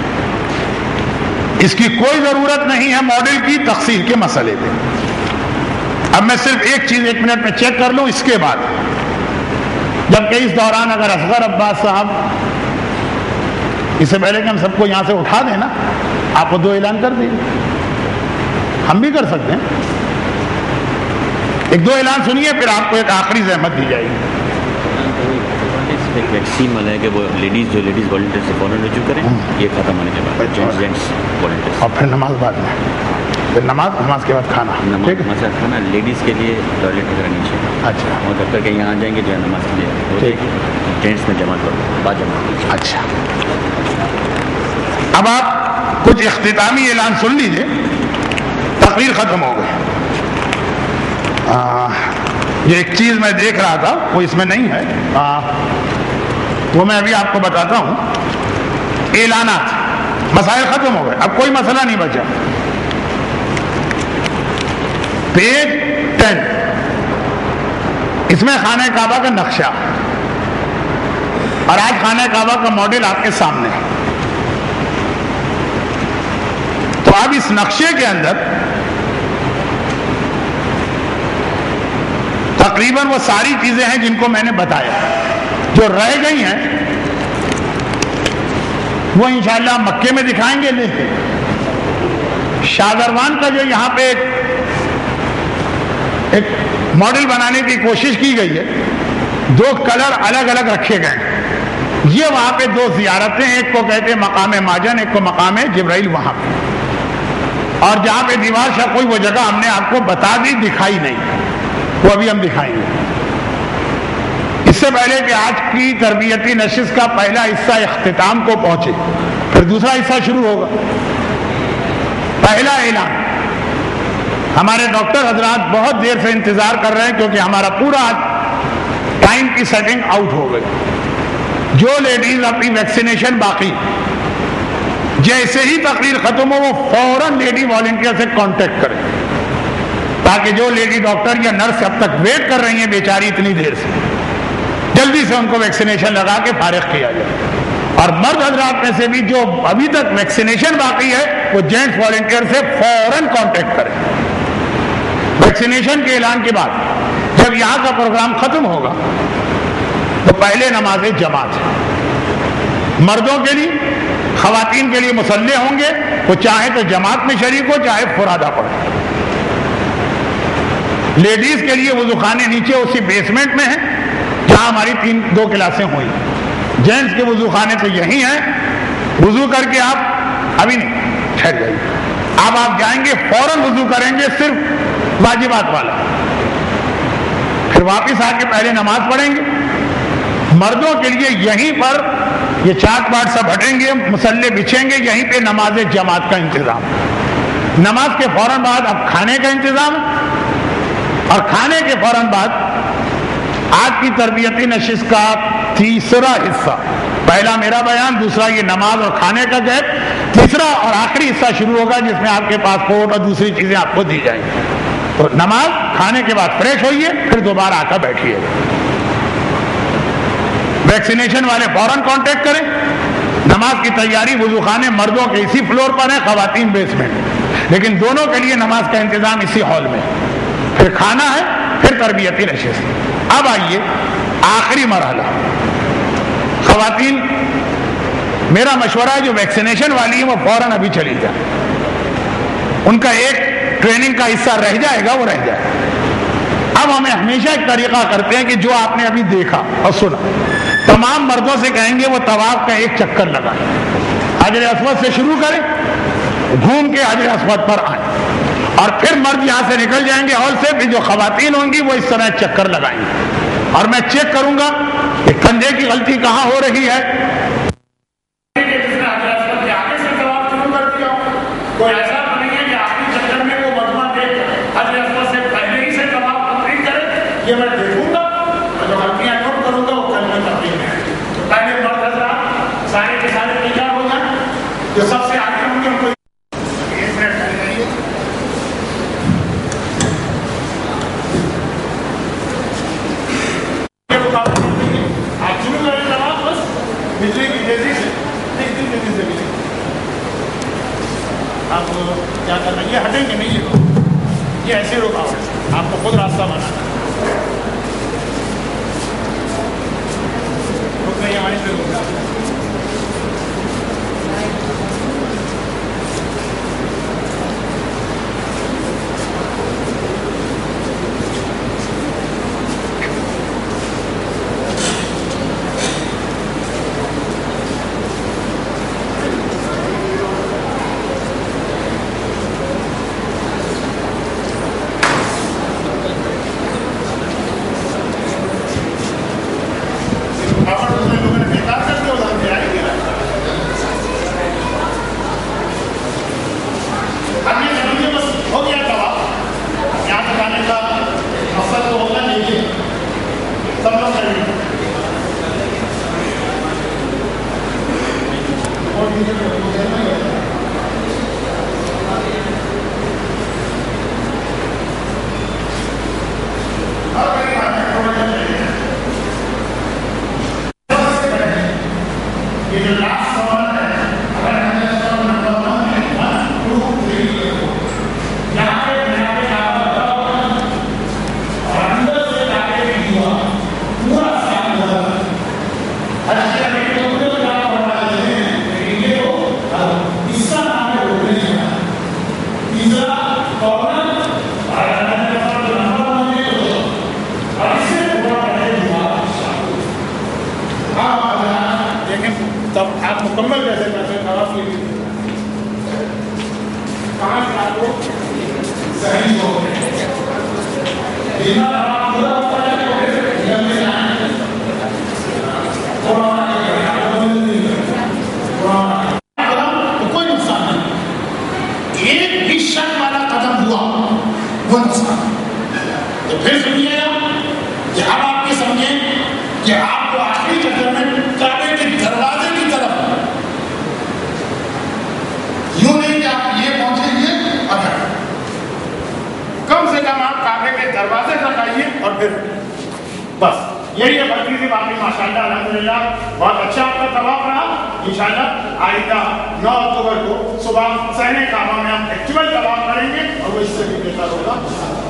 اس کی کوئی ضرورت نہیں ہے ماڈل کی تفصیل کے مسئلے پہ. اب میں صرف ایک چیز ایک منٹ میں چیک کر لوں اس کے بعد، جبکہ اس دوران اگر اصغر عباس صاحب اس سے پہلے کہ ہم سب کو یہاں سے اٹھا دیں نا، آپ کو دو اعلان کر دیں، ہم بھی کر سکتے ہیں. ایک دو اعلان سنیے پھر آپ کو ایک آخری زحمت دی جائے گی. ایک ویکسین والا ہے کہ وہ لیڈیز جو لیڈیز والنٹیئر سے فوراً رجوع کریں، یہ ختم ہونے کے بعد جینٹس جینٹس والنٹیئر، اور پھر نماز بعد میں، پھر نماز نماز کے بعد کھانا، نماز مسئلہ کھانا لیڈیز کے لیے ٹوائلٹ وغیرہ نیچے. اچھا، اور جب تک کہ یہاں آ جائیں گے جو ہے نماز کے لیے جینٹس میں جمع کرو، با جمع. اچھا، اب آپ کچھ اختتامی اعلان سن لیجئے، تقریر ختم ہو گئی. یہ ایک چیز میں دیکھ رہا تھا وہ اس میں نہیں ہے، آ, وہ میں ابھی آپ کو بتاتا ہوں. اعلانات، مسائل ختم ہو گئے، اب کوئی مسئلہ نہیں بچا. پیج ٹین، اس میں خانہ کعبہ کا نقشہ، اور آج خانہ کعبہ کا ماڈل آپ کے سامنے ہے. تو اب اس نقشے کے اندر تقریباً وہ ساری چیزیں ہیں جن کو میں نے بتایا. جو رہ گئی ہیں وہ انشاءاللہ مکے میں دکھائیں گے. لیکن شادروان کا جو یہاں پہ ایک ایک ماڈل بنانے کی کوشش کی گئی ہے، دو کلر الگ الگ رکھے گئے ہیں. یہ وہاں پہ دو زیارتیں، ایک کو کہتے ہیں مقام ماجن، ایک کو مقام جبرائیل وہاں پہ. اور جہاں پہ دیوار شاہ کوئی وہ جگہ ہم نے آپ کو بتا دی، دکھائی نہیں، وہ ابھی ہم دکھائیں گے. اس سے پہلے کہ آج کی تربیتی نشست کا پہلا حصہ اختتام کو پہنچے، پھر دوسرا حصہ شروع ہوگا. پہلا اعلان، ہمارے ڈاکٹر حضرات بہت دیر سے انتظار کر رہے ہیں کیونکہ ہمارا پورا ٹائم کی سیٹنگ آؤٹ ہو گئی. جو لیڈیز اپنی ویکسینیشن باقی، جیسے ہی تقریر ختم ہو وہ فوراً لیڈی والنٹیئر سے کانٹیکٹ کریں، تاکہ جو لیڈی ڈاکٹر یا نرس اب تک ویٹ کر رہی ہیں بیچاری اتنی دیر سے، جلدی سے ان کو ویکسینیشن لگا کے فارغ کیا جائے. اور مرد حضرات میں سے بھی جو ابھی تک ویکسینیشن باقی ہے وہ جینٹس والنٹیئر سے فوراً کانٹیکٹ کریں. ویکسینیشن کے اعلان کے بعد جب یہاں کا پروگرام ختم ہوگا تو پہلے نماز جماعت ہے. مردوں کے لیے، خواتین کے لیے مصلی ہوں گے، وہ چاہے تو جماعت میں شریک ہو چاہے فرادہ پڑھے. لیڈیز کے لیے وضو خانے نیچے اسی بیسمنٹ میں ہیں جہاں ہماری تین دو کلاسیں ہوئی. جینٹس کے وضو خانے تو یہی ہیں، وضو کر کے آپ ابھی نہیں ٹھہر جائیے، اب آپ جائیں گے فوراً وضو کریں گے صرف واجبات والا، پھر واپس آ کے پہلے نماز پڑھیں گے. مردوں کے لیے یہیں پر یہ چارٹ باٹ سب ہٹیں گے، مسلے بچھیں گے، یہیں پہ نماز جماعت کا انتظام. نماز کے فوراً بعد اب کھانے کا انتظام، اور کھانے کے فوراً بعد آج کی تربیتی نشست کا تیسرا حصہ، پہلا میرا بیان، دوسرا یہ نماز اور کھانے کا گیپ، تیسرا اور آخری حصہ شروع ہوگا جس میں آپ کے پاسپورٹ اور دوسری چیزیں آپ کو دی جائیں گی. تو نماز کھانے کے بعد فریش ہوئیے، پھر دوبارہ آ کر بیٹھیے. ویکسینیشن والے فوراً کانٹیکٹ کریں. نماز کی تیاری وضو خانے مردوں کے اسی فلور پر ہیں، خواتین بیسمنٹ، لیکن دونوں کے لیے نماز کا انتظام اسی ہال میں. پھر کھانا ہے، پھر تربیتی نشست. اب آئیے آخری مرحلہ. خواتین میرا مشورہ ہے جو ویکسینیشن والی ہیں وہ فوراً ابھی چلی جائیں. ان کا ایک ٹریننگ کا حصہ رہ جائے گا، وہ رہ جائے. اب ہمیں ہمیشہ ایک طریقہ کرتے ہیں کہ جو آپ نے ابھی دیکھا اور سنا، تمام مردوں سے کہیں گے وہ طواف کا ایک چکر لگائیں، حجر اسود سے شروع کریں، گھوم کے حجر اسود پر آئیں، اور پھر مرد یہاں سے نکل جائیں گے، اور سے بھی جو خواتین ہوں گی وہ اس طرح چکر لگائیں گے، اور میں چیک کروں گا کہ کندھے کی غلطی کہاں ہو رہی ہے۔ کوئی ایسا تو نہیں ہے کہ آخری چکر میں وہ مجمع دیکھ حجر اسود سے پہلے ہی سے طواف تقریر کرے، یہ میں دیکھوں گا اور جو غلطیاں نوٹ کروں گا وہ کل میں تقریر میں ہے۔ تو پہلے مرد حضرات سارے کے سارے تیار ہو جائیں، جو سب سے آگے ہوں گے ان کو ایک منٹ پہلے جائیے۔ آپ شروع کریں طواف بس بجلی کی تیزی سے، تیزی تیزی سے بجلی آپ کیا کر رہے ہیں، یہ ہٹیں گے نہیں، یہ یہ ایسے رکا ہو، آپ کو خود راستہ بنانا رک نہیں ہماری پہ رک جاتا ہے۔ مکمل کیسے کرتے ہیں طواف کے لیے، کہاں سے آپ کو صحیح ہو تو کوئی نقصان نہیں، ایک بھی شک والا قدم ہوا وہ نقصان۔ تو پھر سنیے گا کہ اب آپ یہ سمجھیں کہ آپ کو آخری چکر میں کعبے کے دروازے کی طرف یوں نہیں کہ آپ یہ پہنچیں گے اگر کم سے کم آپ کعبے کے دروازے تک آئیے اور پھر بس یہی ہے بلکہ سے باقی ماشاءاللہ الحمدللہ بہت اچھا آپ کا طواف رہا۔ انشاءاللہ آئندہ نو اکتوبر کو صبح صحن کعبہ میں ہم ایکچول طواف کریں گے اور وہ اس سے بھی بہتر ہوگا۔